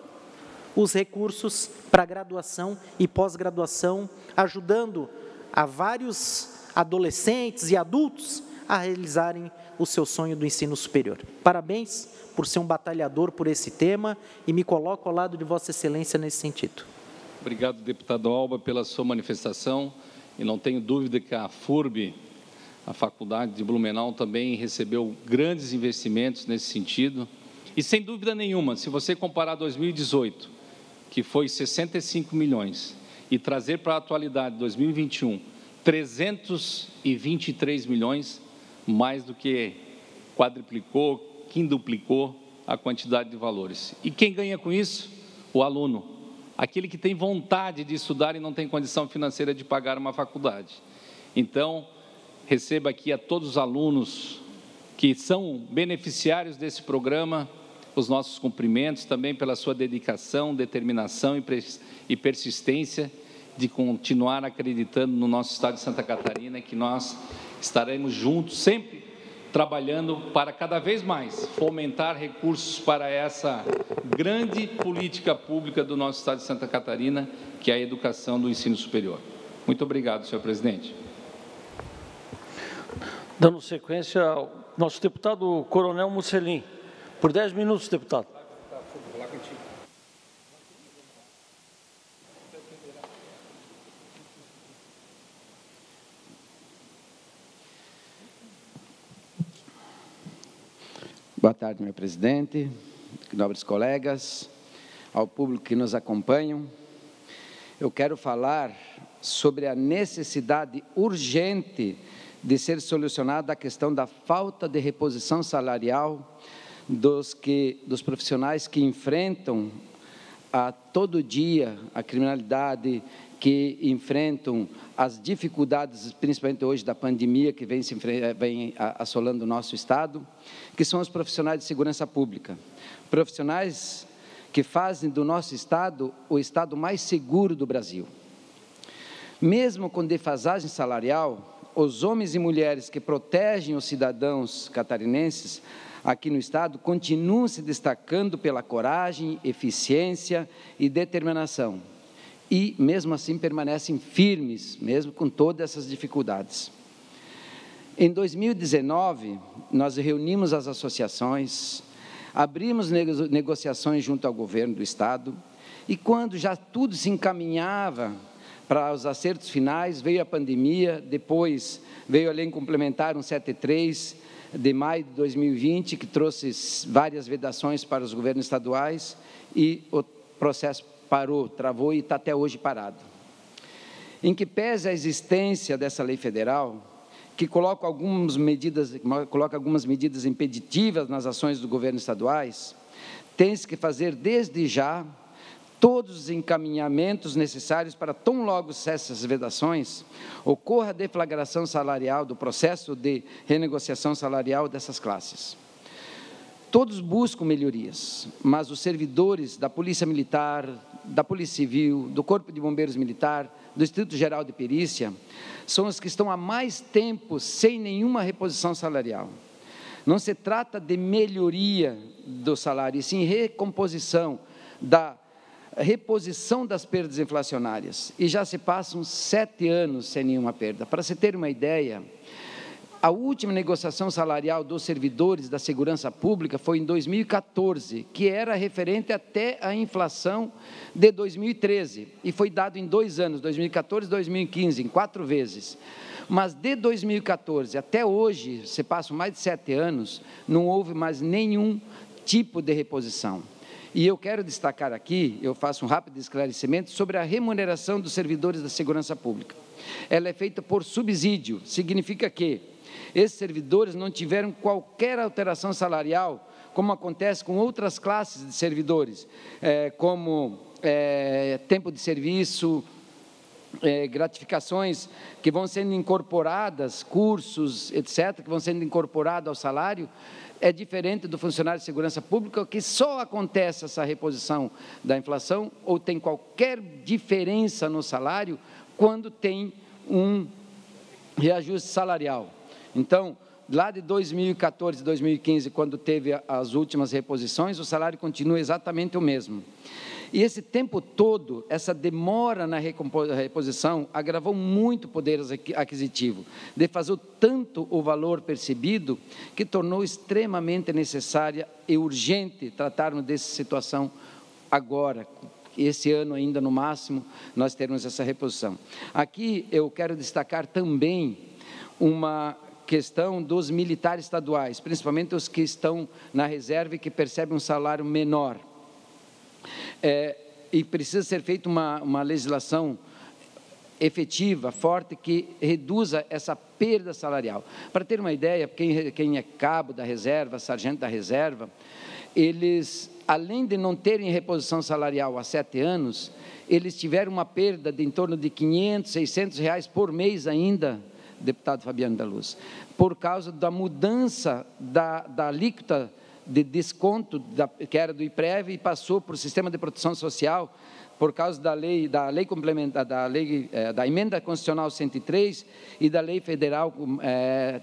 os recursos para graduação e pós-graduação, ajudando a vários adolescentes e adultos a realizarem o seu sonho do ensino superior. Parabéns por ser um batalhador por esse tema e me coloco ao lado de Vossa Excelência nesse sentido. Obrigado, deputado Alba, pela sua manifestação. E não tenho dúvida que a F U R B, a Faculdade de Blumenau, também recebeu grandes investimentos nesse sentido. E, sem dúvida nenhuma, se você comparar dois mil e dezoito, que foi sessenta e cinco milhões, e trazer para a atualidade, dois mil e vinte e um, trezentos e vinte e três milhões, mais do que quadruplicou, quintuplicou a quantidade de valores. E quem ganha com isso? O aluno. Aquele que tem vontade de estudar e não tem condição financeira de pagar uma faculdade. Então, receba aqui a todos os alunos que são beneficiários desse programa, os nossos cumprimentos também pela sua dedicação, determinação e persistência de continuar acreditando no nosso Estado de Santa Catarina, que nós estaremos juntos sempre trabalhando para cada vez mais fomentar recursos para essa grande política pública do nosso Estado de Santa Catarina, que é a educação do ensino superior. Muito obrigado, senhor presidente. Dando sequência ao nosso deputado Coronel Mussolini. Por dez minutos, deputado. Boa tarde, meu presidente, nobres colegas, ao público que nos acompanham. Eu quero falar sobre a necessidade urgente de ser solucionada a questão da falta de reposição salarial dos, que, dos profissionais que enfrentam a todo dia a criminalidade, que enfrentam as dificuldades, principalmente hoje da pandemia, que vem, se, vem assolando o nosso Estado, que são os profissionais de segurança pública. Profissionais que fazem do nosso Estado o Estado mais seguro do Brasil. Mesmo com defasagem salarial, os homens e mulheres que protegem os cidadãos catarinenses aqui no Estado continuam se destacando pela coragem, eficiência e determinação. E, mesmo assim, permanecem firmes, mesmo com todas essas dificuldades. Em dois mil e dezenove, nós reunimos as associações, abrimos negociações junto ao governo do Estado, e quando já tudo se encaminhava para os acertos finais, veio a pandemia, depois veio a lei complementar cento e setenta e três, de maio de dois mil e vinte, que trouxe várias vedações para os governos estaduais, e o processo parou, travou e está até hoje parado. Em que pese a existência dessa lei federal, que coloca algumas medidas, coloca algumas medidas impeditivas nas ações do governo estaduais, tem-se que fazer desde já todos os encaminhamentos necessários para, tão logo cessem essas vedações, ocorra a deflagração salarial do processo de renegociação salarial dessas classes. Todos buscam melhorias, mas os servidores da Polícia Militar, da Polícia Civil, do Corpo de Bombeiros Militar, do Instituto Geral de Perícia, são os que estão há mais tempo sem nenhuma reposição salarial. Não se trata de melhoria do salário, e sim recomposição, da reposição das perdas inflacionárias. E já se passam sete anos sem nenhuma perda. Para se ter uma ideia, A última negociação salarial dos servidores da segurança pública foi em dois mil e quatorze, que era referente até à inflação de dois mil e treze, e foi dado em dois anos, dois mil e quatorze e dois mil e quinze, em quatro vezes. Mas de dois mil e quatorze até hoje, se passam mais de sete anos, não houve mais nenhum tipo de reposição. E eu quero destacar aqui, eu faço um rápido esclarecimento sobre a remuneração dos servidores da segurança pública. Ela é feita por subsídio, significa que esses servidores não tiveram qualquer alteração salarial, como acontece com outras classes de servidores, é, como é, tempo de serviço, é, gratificações que vão sendo incorporadas, cursos, etcétera, que vão sendo incorporados ao salário. É diferente do funcionário de segurança pública, que só acontece essa reposição da inflação, ou tem qualquer diferença no salário, quando tem um reajuste salarial. Então, lá de dois mil e quatorze, dois mil e quinze, quando teve as últimas reposições, o salário continua exatamente o mesmo. E esse tempo todo, essa demora na reposição, agravou muito o poder aquisitivo, defasou tanto o valor percebido, que tornou extremamente necessária e urgente tratarmos dessa situação agora. Esse ano ainda, no máximo, nós teremos essa reposição. Aqui eu quero destacar também uma questão dos militares estaduais, principalmente os que estão na reserva e que percebem um salário menor. É, e precisa ser feita uma, uma legislação efetiva, forte, que reduza essa perda salarial. Para ter uma ideia, quem, quem é cabo da reserva, sargento da reserva, eles, além de não terem reposição salarial há sete anos, eles tiveram uma perda de em torno de quinhentos, seiscentos reais por mês ainda, deputado Fabiano da Luz, por causa da mudança da, da alíquota de desconto, da, que era do IPREV, e passou para o Sistema de Proteção Social, por causa da lei, da lei complementar, da, lei, é, da Emenda Constitucional cento e três e da Lei Federal é,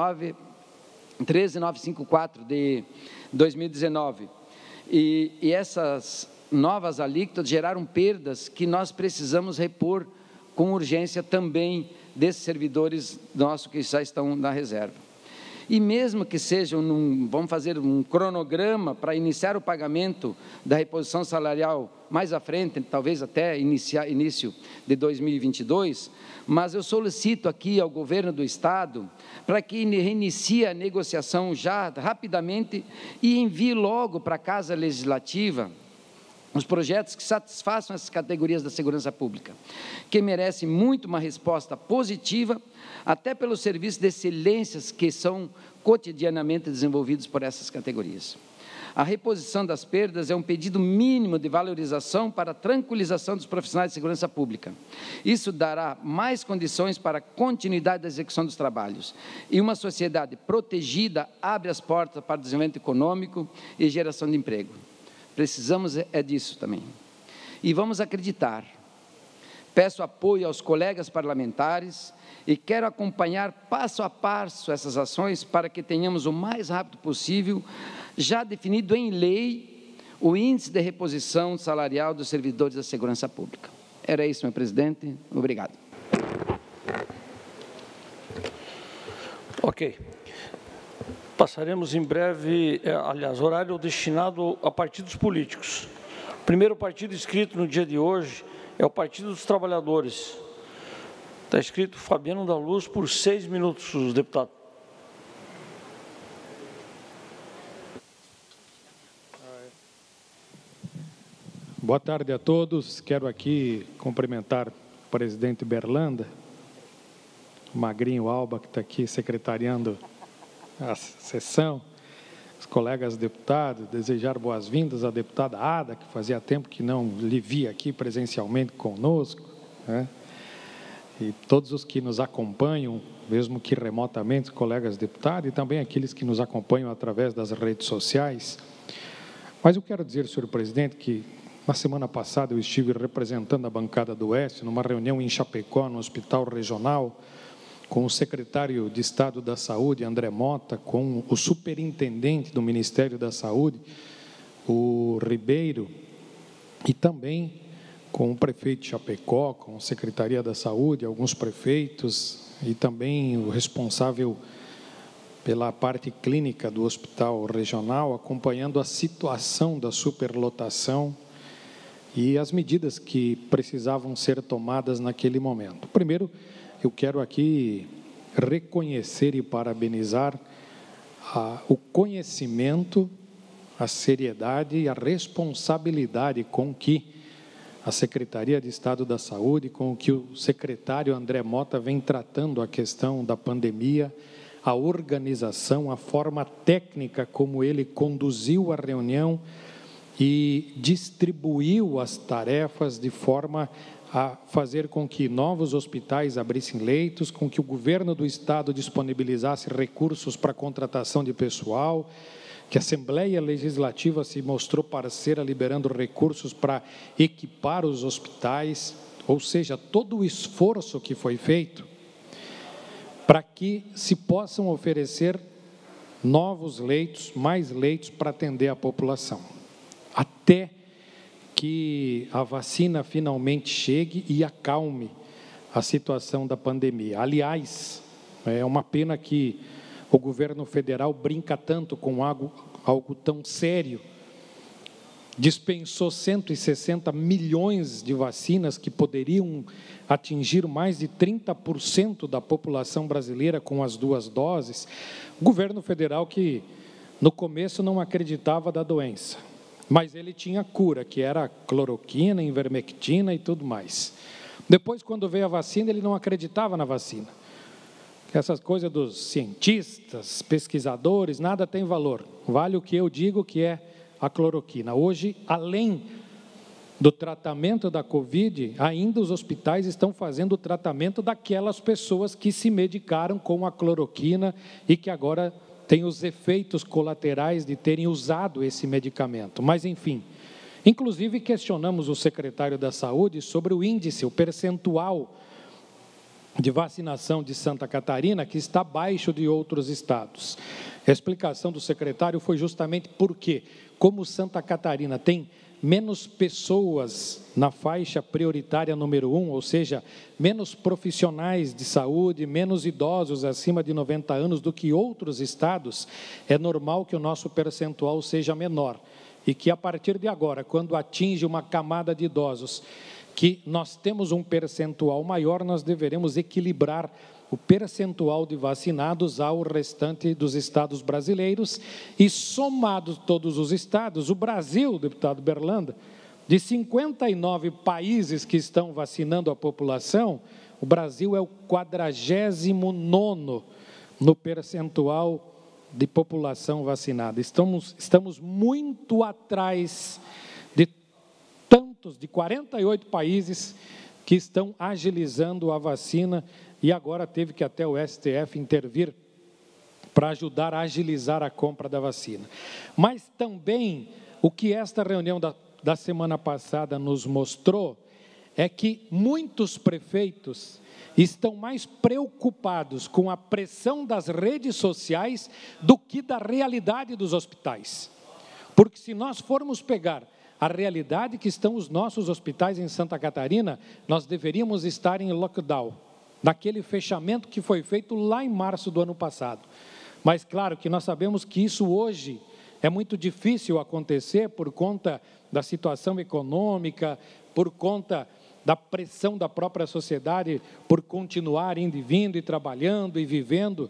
treze mil novecentos e cinquenta e quatro, de dois mil e dezenove. E, e essas novas alíquotas geraram perdas que nós precisamos repor com urgência também desses servidores nossos que já estão na reserva. E mesmo que sejam, num, vamos fazer um cronograma para iniciar o pagamento da reposição salarial mais à frente, talvez até iniciar, início de dois mil e vinte e dois, mas eu solicito aqui ao governo do Estado para que reinicie a negociação já rapidamente e envie logo para a Casa Legislativa os projetos que satisfaçam essas categorias da segurança pública, que merecem muito uma resposta positiva, até pelos serviços de excelências que são cotidianamente desenvolvidos por essas categorias. A reposição das perdas é um pedido mínimo de valorização para a tranquilização dos profissionais de segurança pública. Isso dará mais condições para a continuidade da execução dos trabalhos. E uma sociedade protegida abre as portas para o desenvolvimento econômico e geração de emprego. Precisamos é disso também. E vamos acreditar. Peço apoio aos colegas parlamentares e quero acompanhar passo a passo essas ações para que tenhamos o mais rápido possível, já definido em lei, o índice de reposição salarial dos servidores da segurança pública. Era isso, meu presidente. Obrigado. Ok. Passaremos em breve, aliás, horário destinado a partidos políticos. O primeiro partido inscrito no dia de hoje é o Partido dos Trabalhadores. Está escrito Fabiano da Luz por seis minutos, deputado. Boa tarde a todos. Quero aqui cumprimentar o presidente Berlanda, o Magrinho Alba, que está aqui secretariando a sessão, os colegas deputados, desejar boas-vindas à deputada Ada, que fazia tempo que não lhe via aqui presencialmente conosco, né? E todos os que nos acompanham, mesmo que remotamente, colegas deputados, e também aqueles que nos acompanham através das redes sociais. Mas eu quero dizer, senhor presidente, que na semana passada eu estive representando a bancada do Oeste numa reunião em Chapecó, no Hospital Regional, com o secretário de Estado da Saúde, André Mota, com o superintendente do Ministério da Saúde, o Ribeiro, e também com o prefeito de Chapecó, com a Secretaria da Saúde, alguns prefeitos, e também o responsável pela parte clínica do Hospital Regional, acompanhando a situação da superlotação e as medidas que precisavam ser tomadas naquele momento. Primeiro, eu quero aqui reconhecer e parabenizar a, o conhecimento, a seriedade e a responsabilidade com que a Secretaria de Estado da Saúde, com que o secretário André Mota vem tratando a questão da pandemia, a organização, a forma técnica como ele conduziu a reunião e distribuiu as tarefas de forma a fazer com que novos hospitais abrissem leitos, com que o governo do Estado disponibilizasse recursos para a contratação de pessoal, que a Assembleia Legislativa se mostrou parceira liberando recursos para equipar os hospitais, ou seja, todo o esforço que foi feito para que se possam oferecer novos leitos, mais leitos para atender a população, até que a vacina finalmente chegue e acalme a situação da pandemia. Aliás, é uma pena que o governo federal brinca tanto com algo, algo tão sério, dispensou cento e sessenta milhões de vacinas que poderiam atingir mais de trinta por cento da população brasileira com as duas doses. O governo federal que no começo não acreditava da doença, mas ele tinha cura, que era cloroquina, ivermectina e tudo mais. Depois, quando veio a vacina, ele não acreditava na vacina. Essas coisas dos cientistas, pesquisadores, nada tem valor. Vale o que eu digo, que é a cloroquina. Hoje, além do tratamento da Covid, ainda os hospitais estão fazendo o tratamento daquelas pessoas que se medicaram com a cloroquina e que agora têm os efeitos colaterais de terem usado esse medicamento. Mas, enfim, inclusive questionamos o secretário da Saúde sobre o índice, o percentual de vacinação de Santa Catarina, que está abaixo de outros estados. A explicação do secretário foi justamente porque, como Santa Catarina tem menos pessoas na faixa prioritária número um, ou seja, menos profissionais de saúde, menos idosos acima de noventa anos do que outros estados, é normal que o nosso percentual seja menor. E que a partir de agora, quando atinge uma camada de idosos, que nós temos um percentual maior, nós deveremos equilibrar o percentual de vacinados ao restante dos estados brasileiros e, somados todos os estados, o Brasil, deputado Berlanda, de cinquenta e nove países que estão vacinando a população, o Brasil é o quadragésimo nono no percentual de população vacinada. Estamos, estamos muito atrás de tantos, de quarenta e oito países que estão agilizando a vacina e agora teve que até o S T F intervir para ajudar a agilizar a compra da vacina. Mas também o que esta reunião da, da semana passada nos mostrou é que muitos prefeitos estão mais preocupados com a pressão das redes sociais do que da realidade dos hospitais. Porque se nós formos pegar a realidade que estão os nossos hospitais em Santa Catarina, nós deveríamos estar em lockdown, naquele fechamento que foi feito lá em março do ano passado. Mas claro que nós sabemos que isso hoje é muito difícil acontecer por conta da situação econômica, por conta da pressão da própria sociedade por continuar indo e vindo e trabalhando e vivendo.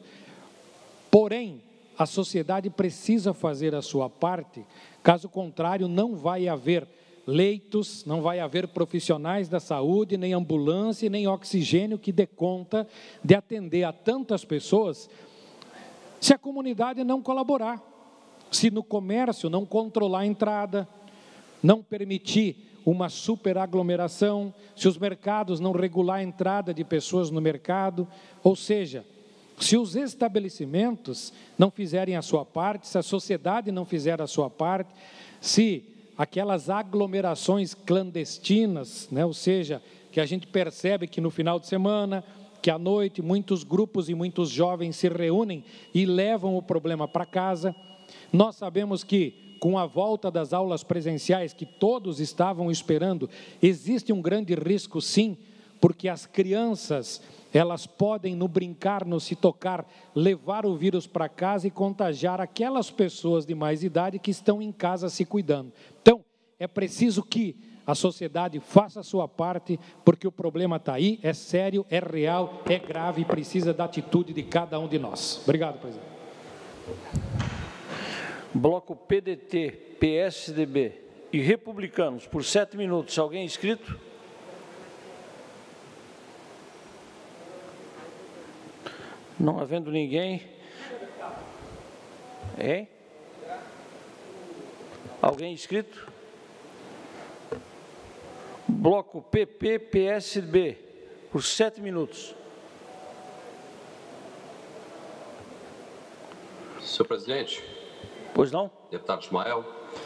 Porém, a sociedade precisa fazer a sua parte, caso contrário, não vai haver leitos, não vai haver profissionais da saúde, nem ambulância, nem oxigênio que dê conta de atender a tantas pessoas, se a comunidade não colaborar, se no comércio não controlar a entrada, não permitir uma superaglomeração, se os mercados não regular a entrada de pessoas no mercado, ou seja, se os estabelecimentos não fizerem a sua parte, se a sociedade não fizer a sua parte, se aquelas aglomerações clandestinas, né, ou seja, que a gente percebe que no final de semana, que à noite, muitos grupos e muitos jovens se reúnem e levam o problema para casa. Nós sabemos que, com a volta das aulas presenciais, que todos estavam esperando, existe um grande risco, sim, porque as crianças, elas podem, no brincar, no se tocar, levar o vírus para casa e contagiar aquelas pessoas de mais idade que estão em casa se cuidando. Então, é preciso que a sociedade faça a sua parte, porque o problema está aí, é sério, é real, é grave e precisa da atitude de cada um de nós. Obrigado, presidente. Bloco P D T, P S D B e Republicanos, por sete minutos. Alguém inscrito? Não havendo ninguém. Hein? Alguém inscrito? Bloco P P, P S D B, por sete minutos. Senhor presidente. Pois não? Deputado Ismael.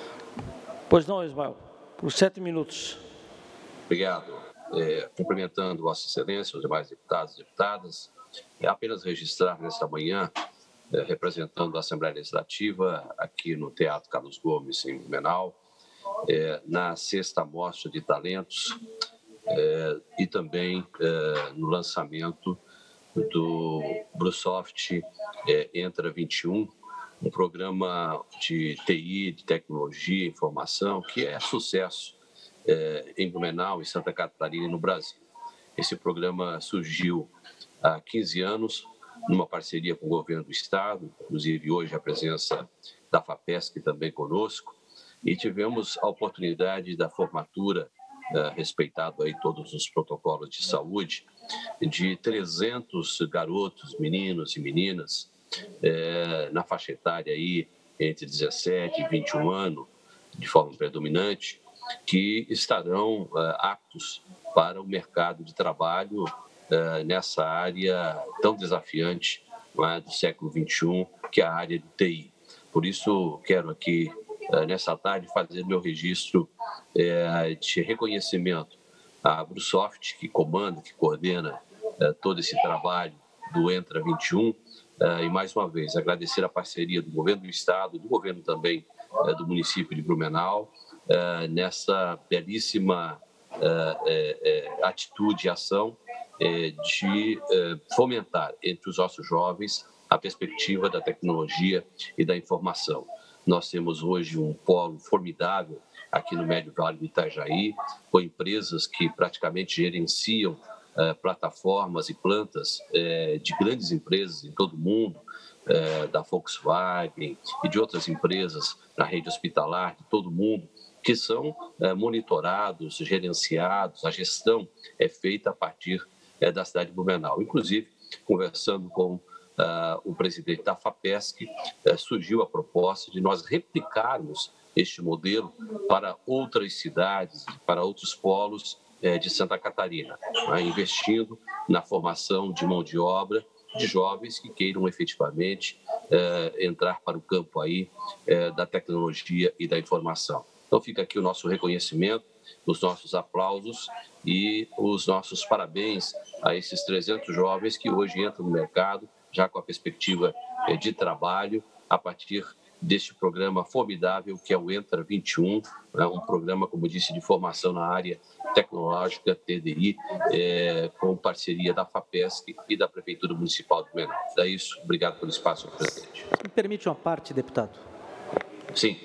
Pois não, Ismael. Por sete minutos. Obrigado. É, cumprimentando Vossa Excelência, os demais deputados e deputadas, é apenas registrar nesta manhã, é, representando a Assembleia Legislativa, aqui no Teatro Carlos Gomes, em Blumenau, é, na sexta mostra de talentos é, e também é, no lançamento do Brusoft é, Entra vinte e um, um programa de T I, de tecnologia e informação, que é sucesso é, em Blumenau, em Santa Catarina e no Brasil. Esse programa surgiu há quinze anos, numa parceria com o governo do Estado, inclusive hoje a presença da FAPESC também conosco, e tivemos a oportunidade da formatura, é, respeitado aí todos os protocolos de saúde, de trezentos garotos, meninos e meninas, É, na faixa etária aí, entre dezessete e vinte e um anos, de forma predominante, que estarão é, aptos para o mercado de trabalho é, nessa área tão desafiante, é, do século vinte e um, que é a área de T I. Por isso, quero aqui, é, nessa tarde, fazer meu registro é, de reconhecimento à Brusoft, que comanda, que coordena é, todo esse trabalho do Entra vinte e um, Uh, e, mais uma vez, agradecer a parceria do governo do Estado, do governo também uh, do município de Blumenau, uh, nessa belíssima uh, uh, uh, atitude e ação uh, de uh, fomentar entre os nossos jovens a perspectiva da tecnologia e da informação. Nós temos hoje um polo formidável aqui no Médio Vale do Itajaí, com empresas que praticamente gerenciam Uh, plataformas e plantas uh, de grandes empresas em todo o mundo, uh, da Volkswagen e de outras empresas na rede hospitalar de todo o mundo, que são uh, monitorados, gerenciados, a gestão é feita a partir uh, da cidade de Blumenau. Inclusive, conversando com uh, o presidente da FAPESC, uh, surgiu a proposta de nós replicarmos este modelo para outras cidades, para outros polos de Santa Catarina, né, investindo na formação de mão de obra de jovens que queiram efetivamente eh, entrar para o campo aí eh, da tecnologia e da informação. Então fica aqui o nosso reconhecimento, os nossos aplausos e os nossos parabéns a esses trezentos jovens que hoje entram no mercado já com a perspectiva eh, de trabalho a partir deste programa formidável que é o Entra vinte e um, né, um programa, como disse, de formação na área tecnológica, T D I, é, com parceria da FAPESC e da Prefeitura Municipal de Blumenau. É isso. Obrigado pelo espaço, presidente. Me permite uma parte, deputado? Sim.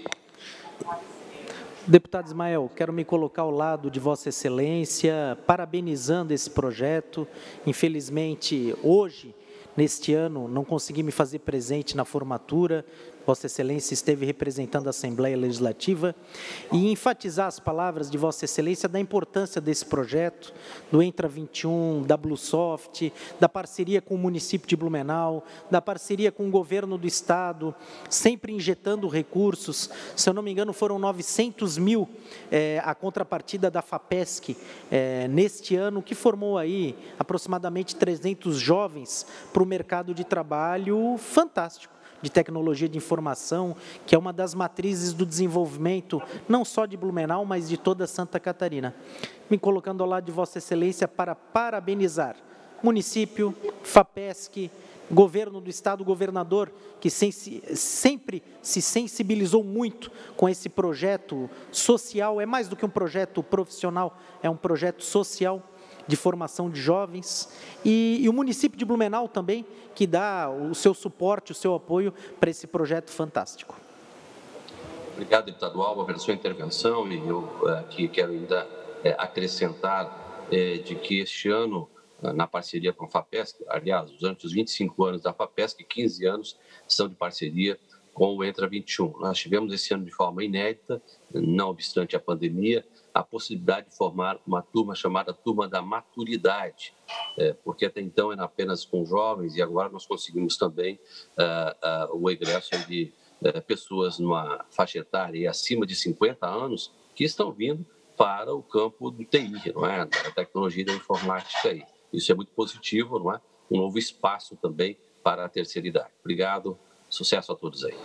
Deputado Ismael, quero me colocar ao lado de Vossa Excelência, parabenizando esse projeto. Infelizmente, hoje, neste ano, não consegui me fazer presente na formatura. Vossa Excelência esteve representando a Assembleia Legislativa e enfatizar as palavras de Vossa Excelência da importância desse projeto, do Entra vinte e um, da Brusoft, da parceria com o município de Blumenau, da parceria com o governo do Estado, sempre injetando recursos. Se eu não me engano, foram novecentos mil é, a contrapartida da FAPESC é, neste ano, que formou aí aproximadamente trezentos jovens para o mercado de trabalho fantástico, de tecnologia de informação, que é uma das matrizes do desenvolvimento, não só de Blumenau, mas de toda Santa Catarina. Me colocando ao lado de Vossa Excelência para parabenizar município, FAPESC, governo do Estado, governador, que sempre se sensibilizou muito com esse projeto social, é mais do que um projeto profissional, é um projeto social, de formação de jovens, e, e o município de Blumenau também, que dá o seu suporte, o seu apoio para esse projeto fantástico. Obrigado, deputado Alba, pela sua intervenção, e eu aqui quero ainda é, acrescentar é, de que este ano, na parceria com a FAPESC, aliás, durante os vinte e cinco anos da FAPESC, quinze anos são de parceria com o Entra vinte e um. Nós tivemos esse ano de forma inédita, não obstante a pandemia, a possibilidade de formar uma turma chamada Turma da Maturidade, é, porque até então era apenas com jovens e agora nós conseguimos também uh, uh, o egresso de uh, pessoas numa faixa etária acima de cinquenta anos que estão vindo para o campo do T I, não é? Da tecnologia e da informática aí. Isso é muito positivo, não é? Um novo espaço também para a terceira idade. Obrigado, sucesso a todos aí.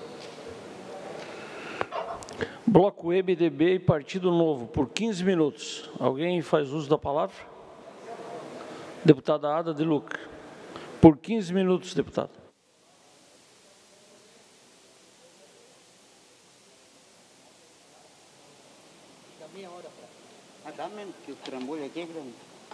Bloco M D B e Partido Novo, por quinze minutos. Alguém faz uso da palavra? Deputada Ada de Luca. Por quinze minutos, deputado. Dá meia hora para. Ah, dá mesmo, que o trambolho aqui é grande.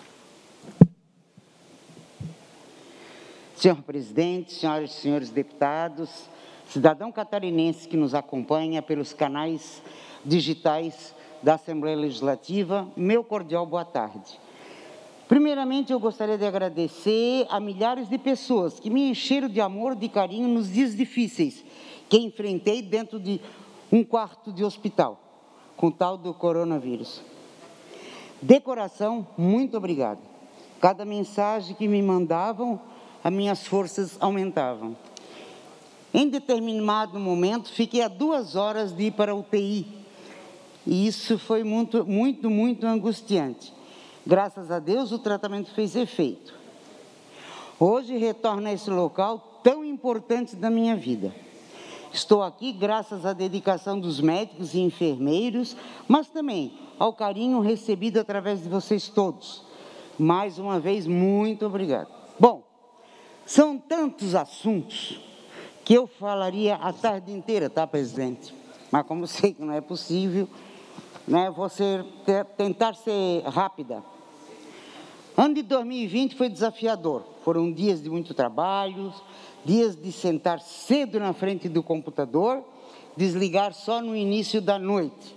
Senhor presidente, senhoras e senhores deputados, cidadão catarinense que nos acompanha pelos canais digitais da Assembleia Legislativa, meu cordial boa tarde. Primeiramente, eu gostaria de agradecer a milhares de pessoas que me encheram de amor, de carinho nos dias difíceis que enfrentei dentro de um quarto de hospital, com o tal do coronavírus. De coração, muito obrigado. Cada mensagem que me mandavam, as minhas forças aumentavam. Em determinado momento, fiquei a duas horas de ir para a U T I. E isso foi muito, muito, muito angustiante. Graças a Deus, o tratamento fez efeito. Hoje, retorno a esse local tão importante da minha vida. Estou aqui graças à dedicação dos médicos e enfermeiros, mas também ao carinho recebido através de vocês todos. Mais uma vez, muito obrigado. Bom, são tantos assuntos que eu falaria a tarde inteira, tá, presidente? Mas como sei que não é possível, né, vou ser, tentar ser rápida. Ano de dois mil e vinte foi desafiador. Foram dias de muito trabalho, dias de sentar cedo na frente do computador, desligar só no início da noite.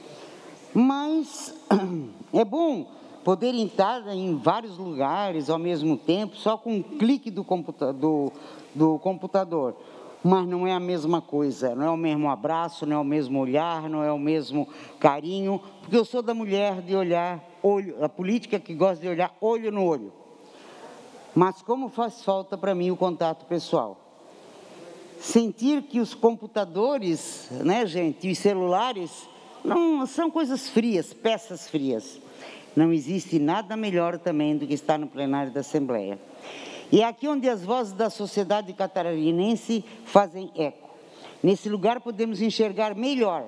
Mas é bom poder entrar em vários lugares ao mesmo tempo, só com um clique do computador, do, do computador. Mas não é a mesma coisa, não é o mesmo abraço, não é o mesmo olhar, não é o mesmo carinho, porque eu sou da mulher de olhar, olho, a política que gosta de olhar olho no olho. Mas como faz falta para mim o contato pessoal. Sentir que os computadores, né, gente, e os celulares, não são coisas frias, peças frias. Não existe nada melhor também do que estar no plenário da Assembleia. E é aqui onde as vozes da sociedade catarinense fazem eco. Nesse lugar podemos enxergar melhor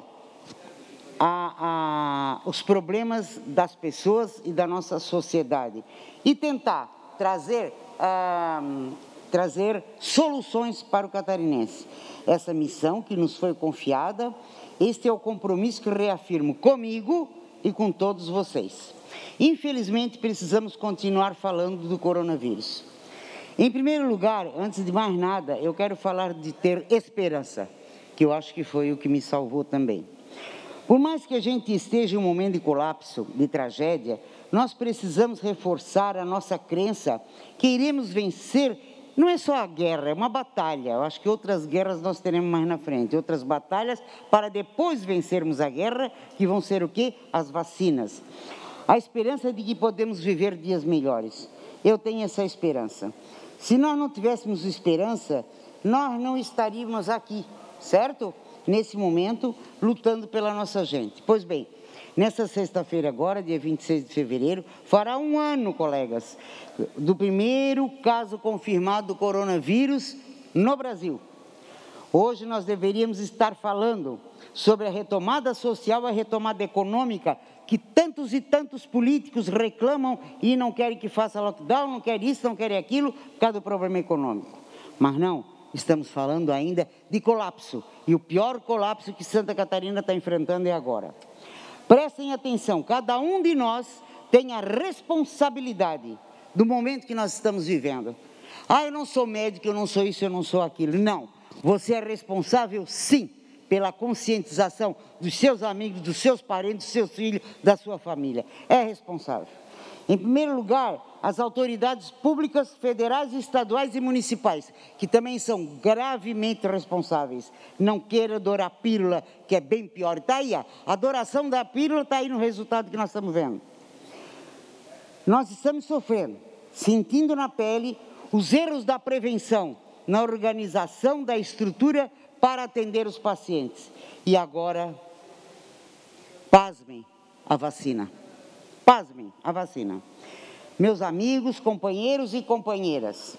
a, a, os problemas das pessoas e da nossa sociedade. E tentar trazer, ah, trazer soluções para o catarinense. Essa missão que nos foi confiada, este é o compromisso que reafirmo comigo e com todos vocês. Infelizmente, precisamos continuar falando do coronavírus. Em primeiro lugar, antes de mais nada, eu quero falar de ter esperança, que eu acho que foi o que me salvou também. Por mais que a gente esteja em um momento de colapso, de tragédia, nós precisamos reforçar a nossa crença que iremos vencer. Não é só a guerra, é uma batalha. Eu acho que outras guerras nós teremos mais na frente, outras batalhas para depois vencermos a guerra, que vão ser o quê? As vacinas. A esperança de que podemos viver dias melhores. Eu tenho essa esperança. Se nós não tivéssemos esperança, nós não estaríamos aqui, certo? Nesse momento, lutando pela nossa gente. Pois bem, nessa sexta-feira agora, dia vinte e seis de fevereiro, fará um ano, colegas, do primeiro caso confirmado do coronavírus no Brasil. Hoje nós deveríamos estar falando sobre a retomada social e a retomada econômica que tantos e tantos políticos reclamam e não querem que faça lockdown, não querem isso, não querem aquilo, por causa do problema econômico. Mas não, estamos falando ainda de colapso. E o pior colapso que Santa Catarina está enfrentando é agora. Prestem atenção, cada um de nós tenha responsabilidade do momento que nós estamos vivendo. Ah, eu não sou médico, eu não sou isso, eu não sou aquilo. Não, você é responsável, sim, pela conscientização dos seus amigos, dos seus parentes, dos seus filhos, da sua família. É responsável. Em primeiro lugar, as autoridades públicas, federais, estaduais e municipais, que também são gravemente responsáveis. Não queira adorar a pílula, que é bem pior. Está aí, a adoração da pílula está aí no resultado que nós estamos vendo. Nós estamos sofrendo, sentindo na pele os erros da prevenção, na organização da estrutura para atender os pacientes. E agora, pasmem, a vacina. Pasmem, a vacina. Meus amigos, companheiros e companheiras,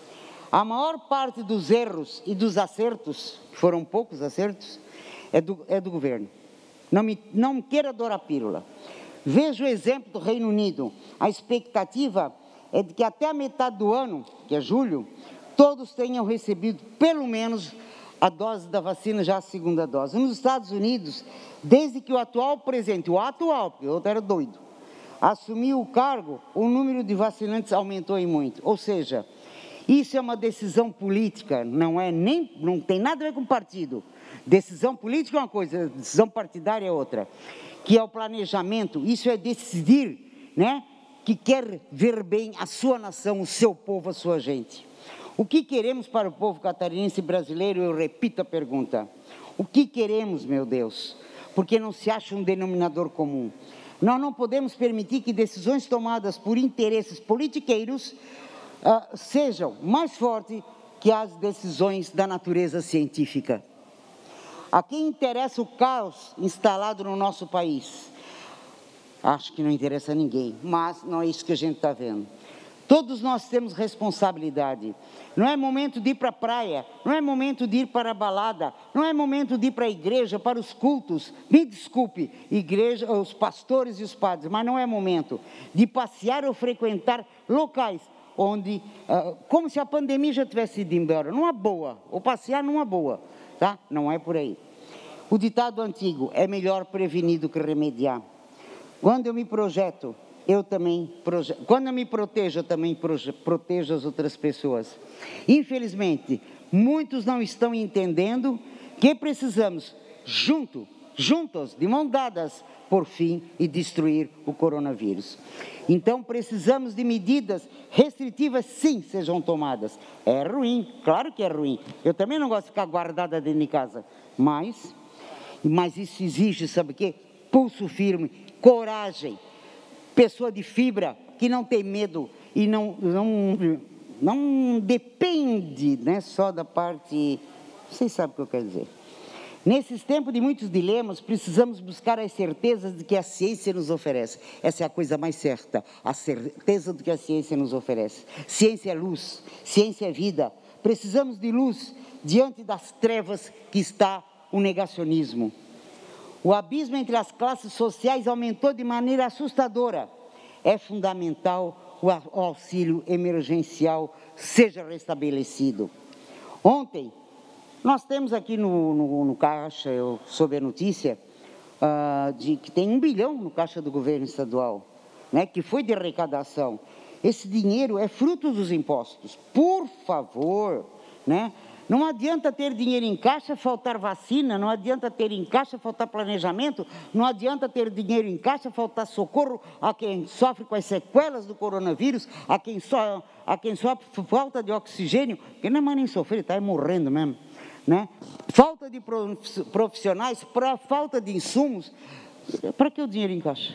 a maior parte dos erros e dos acertos, que foram poucos acertos, é do, é do governo. Não, me, não queira adorar a pílula. Veja o exemplo do Reino Unido. A expectativa é de que até a metade do ano, que é julho, todos tenham recebido pelo menos a dose da vacina, já a segunda dose. Nos Estados Unidos, desde que o atual presidente, o atual, porque o outro era doido, assumiu o cargo, o número de vacinantes aumentou em muito. Ou seja, isso é uma decisão política, não é nem, não tem nada a ver com partido. Decisão política é uma coisa, decisão partidária é outra. Que é o planejamento, isso é decidir, né, que quer ver bem a sua nação, o seu povo, a sua gente. O que queremos para o povo catarinense e brasileiro? Eu repito a pergunta. O que queremos, meu Deus? Porque não se acha um denominador comum. Nós não podemos permitir que decisões tomadas por interesses politiqueiros uh, sejam mais fortes que as decisões da natureza científica. A quem interessa o caos instalado no nosso país? Acho que não interessa a ninguém, mas não é isso que a gente está vendo. Todos nós temos responsabilidade. Não é momento de ir para a praia, não é momento de ir para a balada, não é momento de ir para a igreja, para os cultos. Me desculpe, igreja, os pastores e os padres, mas não é momento de passear ou frequentar locais onde, uh, como se a pandemia já tivesse ido embora, numa boa, ou passear numa boa, tá? Não é por aí. O ditado antigo, é melhor prevenir do que remediar. Quando eu me projeto, eu também, proje... quando eu me protejo, eu também proje... protejo as outras pessoas. Infelizmente, muitos não estão entendendo que precisamos, junto, juntos, de mãos dadas, por fim e destruir o coronavírus. Então, precisamos de medidas restritivas, sim, sejam tomadas. É ruim, claro que é ruim. Eu também não gosto de ficar guardada dentro de casa, mas, mas isso exige, sabe o quê? Pulso firme, coragem. Pessoa de fibra, que não tem medo e não, não, não depende, né, só da parte... Vocês sabem o que eu quero dizer. Nesses tempos de muitos dilemas, precisamos buscar as certezas de que a ciência nos oferece. Essa é a coisa mais certa, a certeza do que a ciência nos oferece. Ciência é luz, ciência é vida. Precisamos de luz diante das trevas que está o negacionismo. O abismo entre as classes sociais aumentou de maneira assustadora. É fundamental o auxílio emergencial seja restabelecido. Ontem, nós temos aqui no, no, no Caixa, eu soube a notícia, uh, de que tem um bilhão no Caixa do governo estadual, né, que foi de arrecadação. Esse dinheiro é fruto dos impostos. Por favor, né? Não adianta ter dinheiro em caixa, faltar vacina, não adianta ter em caixa, faltar planejamento, não adianta ter dinheiro em caixa, faltar socorro a quem sofre com as sequelas do coronavírus, a quem, so, a quem sofre falta de oxigênio, que não é mais nem sofrer, está morrendo mesmo, né? Falta de profissionais, para falta de insumos, para que o dinheiro em caixa?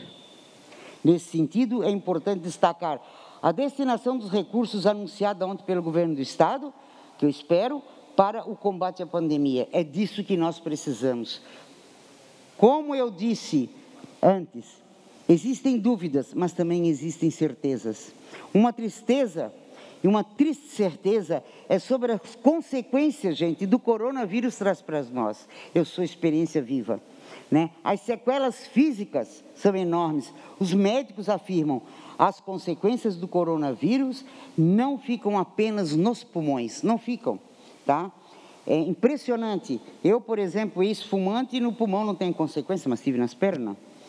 Nesse sentido, é importante destacar a destinação dos recursos anunciada ontem pelo governo do Estado, que eu espero, para o combate à pandemia. É disso que nós precisamos. Como eu disse antes, existem dúvidas, mas também existem certezas. Uma tristeza e uma triste certeza é sobre as consequências, gente, do coronavírus traz para nós. Eu sou experiência viva, né? As sequelas físicas são enormes. Os médicos afirmam, as consequências do coronavírus não ficam apenas nos pulmões, não ficam. Tá? É impressionante. Eu, por exemplo, ex-fumante, no pulmão não tem consequência, mas tive nas pernas.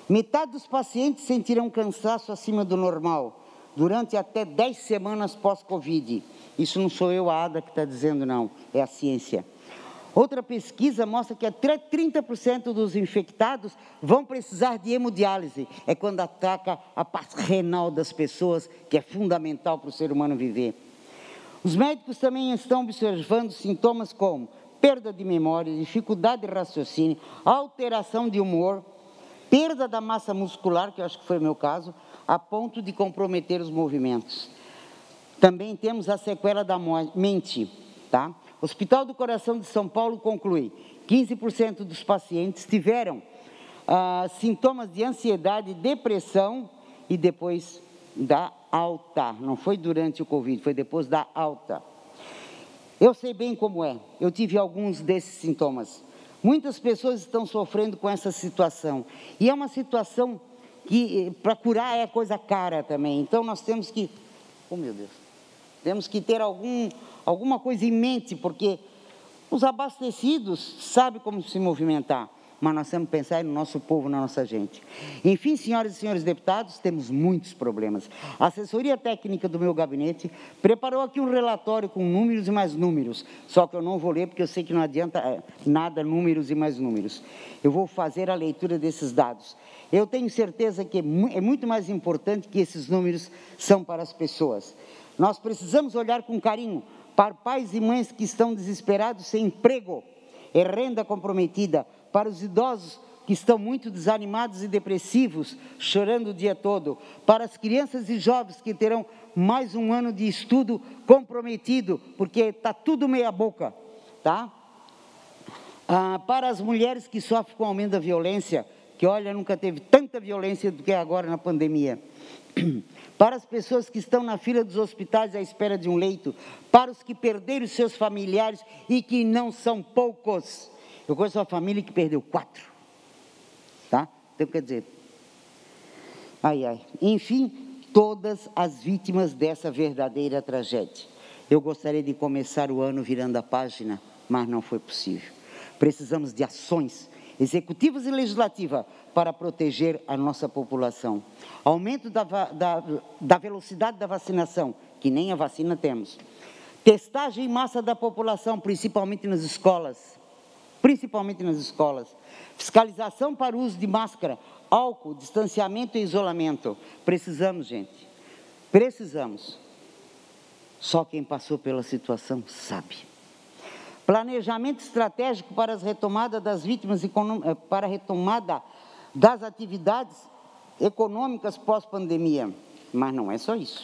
Metade dos pacientes sentirão cansaço acima do normal, durante até dez semanas pós-Covid. Isso não sou eu, a Ada, que está dizendo, não, é a ciência. Outra pesquisa mostra que até trinta por cento dos infectados vão precisar de hemodiálise. É quando ataca a parte renal das pessoas, que é fundamental para o ser humano viver. Os médicos também estão observando sintomas como perda de memória, dificuldade de raciocínio, alteração de humor, perda da massa muscular, que eu acho que foi o meu caso, a ponto de comprometer os movimentos. Também temos a sequela da mente, tá? O Hospital do Coração de São Paulo conclui que quinze por cento dos pacientes tiveram ah, sintomas de ansiedade, depressão e depois da alta. Não foi durante o Covid, foi depois da alta. Eu sei bem como é, eu tive alguns desses sintomas. Muitas pessoas estão sofrendo com essa situação. E é uma situação que, para curar, é coisa cara também. Então, nós temos que... Oh, meu Deus! Temos que ter algum, alguma coisa em mente, porque os abastecidos sabem como se movimentar, mas nós temos que pensar no nosso povo, na nossa gente. Enfim, senhoras e senhores deputados, temos muitos problemas. A assessoria técnica do meu gabinete preparou aqui um relatório com números e mais números, só que eu não vou ler, porque eu sei que não adianta nada números e mais números. Eu vou fazer a leitura desses dados. Eu tenho certeza que é muito mais importante que esses números são para as pessoas. Nós precisamos olhar com carinho para pais e mães que estão desesperados sem emprego e renda comprometida, para os idosos que estão muito desanimados e depressivos, chorando o dia todo, para as crianças e jovens que terão mais um ano de estudo comprometido, porque está tudo meia boca, tá? Ah, para as mulheres que sofrem com o aumento da violência, que olha, nunca teve tanta violência do que agora na pandemia. Para as pessoas que estão na fila dos hospitais à espera de um leito, para os que perderam seus familiares e que não são poucos. Eu conheço uma família que perdeu quatro, tá? Então, quer dizer, ai, ai. Enfim, todas as vítimas dessa verdadeira tragédia. Eu gostaria de começar o ano virando a página, mas não foi possível. Precisamos de ações executivas e legislativas para proteger a nossa população. Aumento da, da, da velocidade da vacinação, que nem a vacina temos. Testagem em massa da população, principalmente nas escolas. Principalmente nas escolas. Fiscalização para o uso de máscara, álcool, distanciamento e isolamento. Precisamos, gente. Precisamos. Só quem passou pela situação sabe. Planejamento estratégico para as retomadas das vítimas, para a retomada das atividades econômicas pós-pandemia. Mas não é só isso.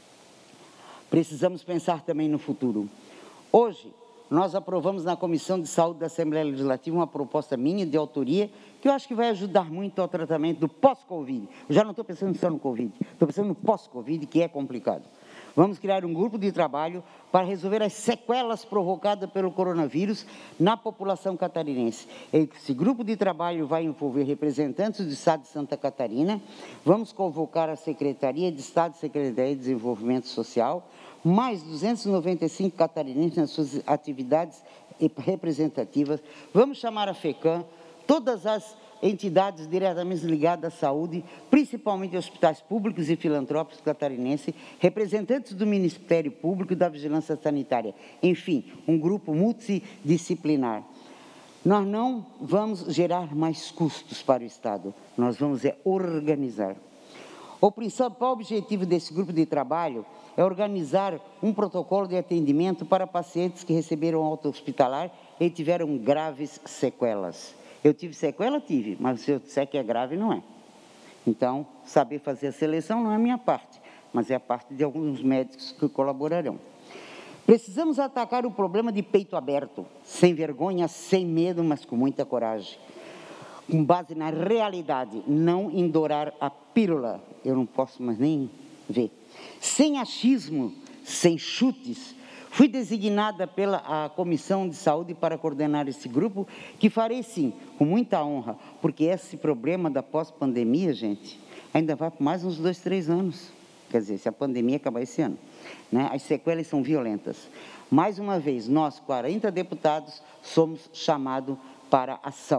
Precisamos pensar também no futuro. Hoje, nós aprovamos na Comissão de Saúde da Assembleia Legislativa uma proposta minha de autoria, que eu acho que vai ajudar muito ao tratamento do pós-Covid. Eu já não estou pensando só no Covid, estou pensando no pós-Covid, que é complicado. Vamos criar um grupo de trabalho para resolver as sequelas provocadas pelo coronavírus na população catarinense. Esse grupo de trabalho vai envolver representantes do Estado de Santa Catarina, vamos convocar a Secretaria de Estado e Secretaria de Desenvolvimento Social, mais duzentos e noventa e cinco catarinenses nas suas atividades representativas, vamos chamar a FECAM, todas as entidades diretamente ligadas à saúde, principalmente hospitais públicos e filantrópicos catarinenses, representantes do Ministério Público e da Vigilância Sanitária, enfim, um grupo multidisciplinar. Nós não vamos gerar mais custos para o Estado, nós vamos é organizar. O principal objetivo desse grupo de trabalho é organizar um protocolo de atendimento para pacientes que receberam alta hospitalar e tiveram graves sequelas. Eu tive sequela? Tive, mas se eu disser que é grave, não é. Então, saber fazer a seleção não é a minha parte, mas é a parte de alguns médicos que colaborarão. Precisamos atacar o problema de peito aberto, sem vergonha, sem medo, mas com muita coragem. Com base na realidade, não em dourar a pílula, eu não posso mais nem ver. Sem achismo, sem chutes. Fui designada pela a Comissão de Saúde para coordenar esse grupo, que farei sim, com muita honra, porque esse problema da pós-pandemia, gente, ainda vai por mais uns dois, três anos. Quer dizer, se a pandemia acabar esse ano, né? As sequelas são violentas. Mais uma vez, nós, quarenta deputados, somos chamados para ação.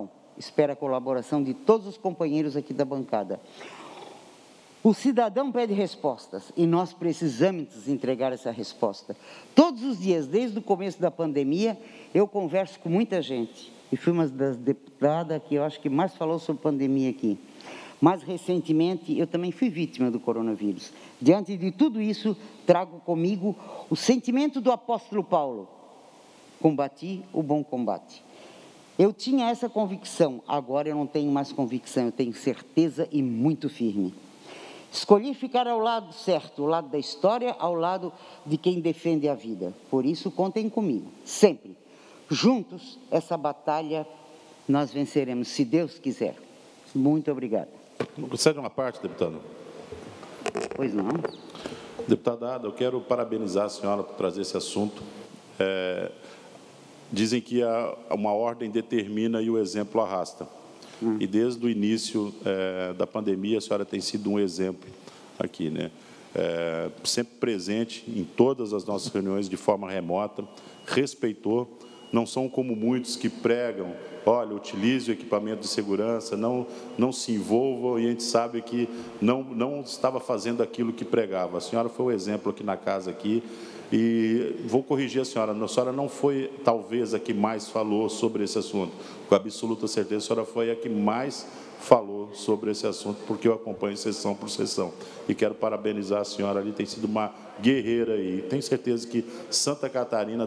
espero a colaboração de todos os companheiros aqui da bancada. O cidadão pede respostas e nós precisamos entregar essa resposta. Todos os dias, desde o começo da pandemia, eu converso com muita gente. E fui uma das deputadas que eu acho que mais falou sobre pandemia aqui. Mais recentemente, eu também fui vítima do coronavírus. Diante de tudo isso, trago comigo o sentimento do apóstolo Paulo. Combati o bom combate. Eu tinha essa convicção, agora eu não tenho mais convicção, eu tenho certeza e muito firme. Escolhi ficar ao lado certo, ao lado da história, ao lado de quem defende a vida. Por isso, contem comigo, sempre. Juntos, essa batalha nós venceremos, se Deus quiser. Muito obrigado. Concede uma parte, deputado. Pois não. Deputada Ada, eu quero parabenizar a senhora por trazer esse assunto. É, dizem que a, uma ordem determina e o exemplo arrasta. Hum. E desde o início é, da pandemia, a senhora tem sido um exemplo aqui, né? É, sempre presente em todas as nossas reuniões de forma remota, respeitou, não são como muitos que pregam, olha, utilize o equipamento de segurança, não, não se envolvam, e a gente sabe que não, não estava fazendo aquilo que pregava. A senhora foi o exemplo aqui na casa, aqui, e vou corrigir a senhora, a senhora não foi, talvez, a que mais falou sobre esse assunto. Com absoluta certeza, a senhora foi a que mais falou sobre esse assunto, porque eu acompanho sessão por sessão. E quero parabenizar a senhora ali, tem sido uma guerreira aí. Tenho certeza que Santa Catarina...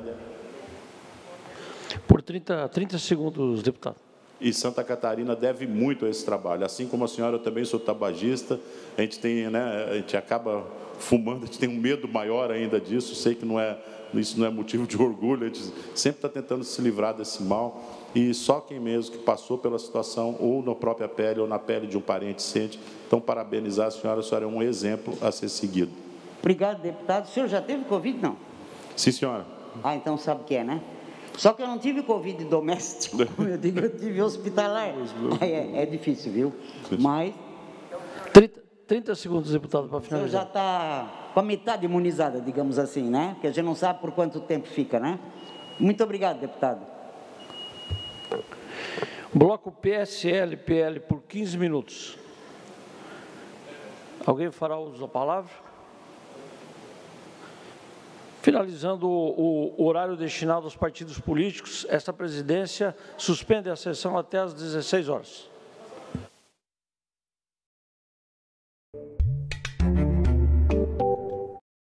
Por trinta, trinta segundos, deputado. E Santa Catarina deve muito a esse trabalho. Assim como a senhora, eu também sou tabagista, a gente tem, né, a gente acaba fumando, a gente tem um medo maior ainda disso, sei que não é, isso não é motivo de orgulho, a gente sempre está tentando se livrar desse mal, e só quem mesmo que passou pela situação, ou na própria pele, ou na pele de um parente sente. Então, parabenizar a senhora, a senhora é um exemplo a ser seguido. Obrigado, deputado. O senhor já teve Covid, não? Sim, senhora. Ah, então sabe o que é, né? Só que eu não tive Covid doméstico, como eu digo, eu tive hospitalar. É, é difícil, viu? Mas... trinta, trinta segundos, deputado, para O senhor finalizar. já está com a metade imunizada, digamos assim, né? Porque a gente não sabe por quanto tempo fica, né? Muito obrigado, deputado. Bloco P S L, P L, por quinze minutos. Alguém fará uso da palavra? Finalizando o, o horário destinado aos partidos políticos, esta presidência suspende a sessão até às dezesseis horas.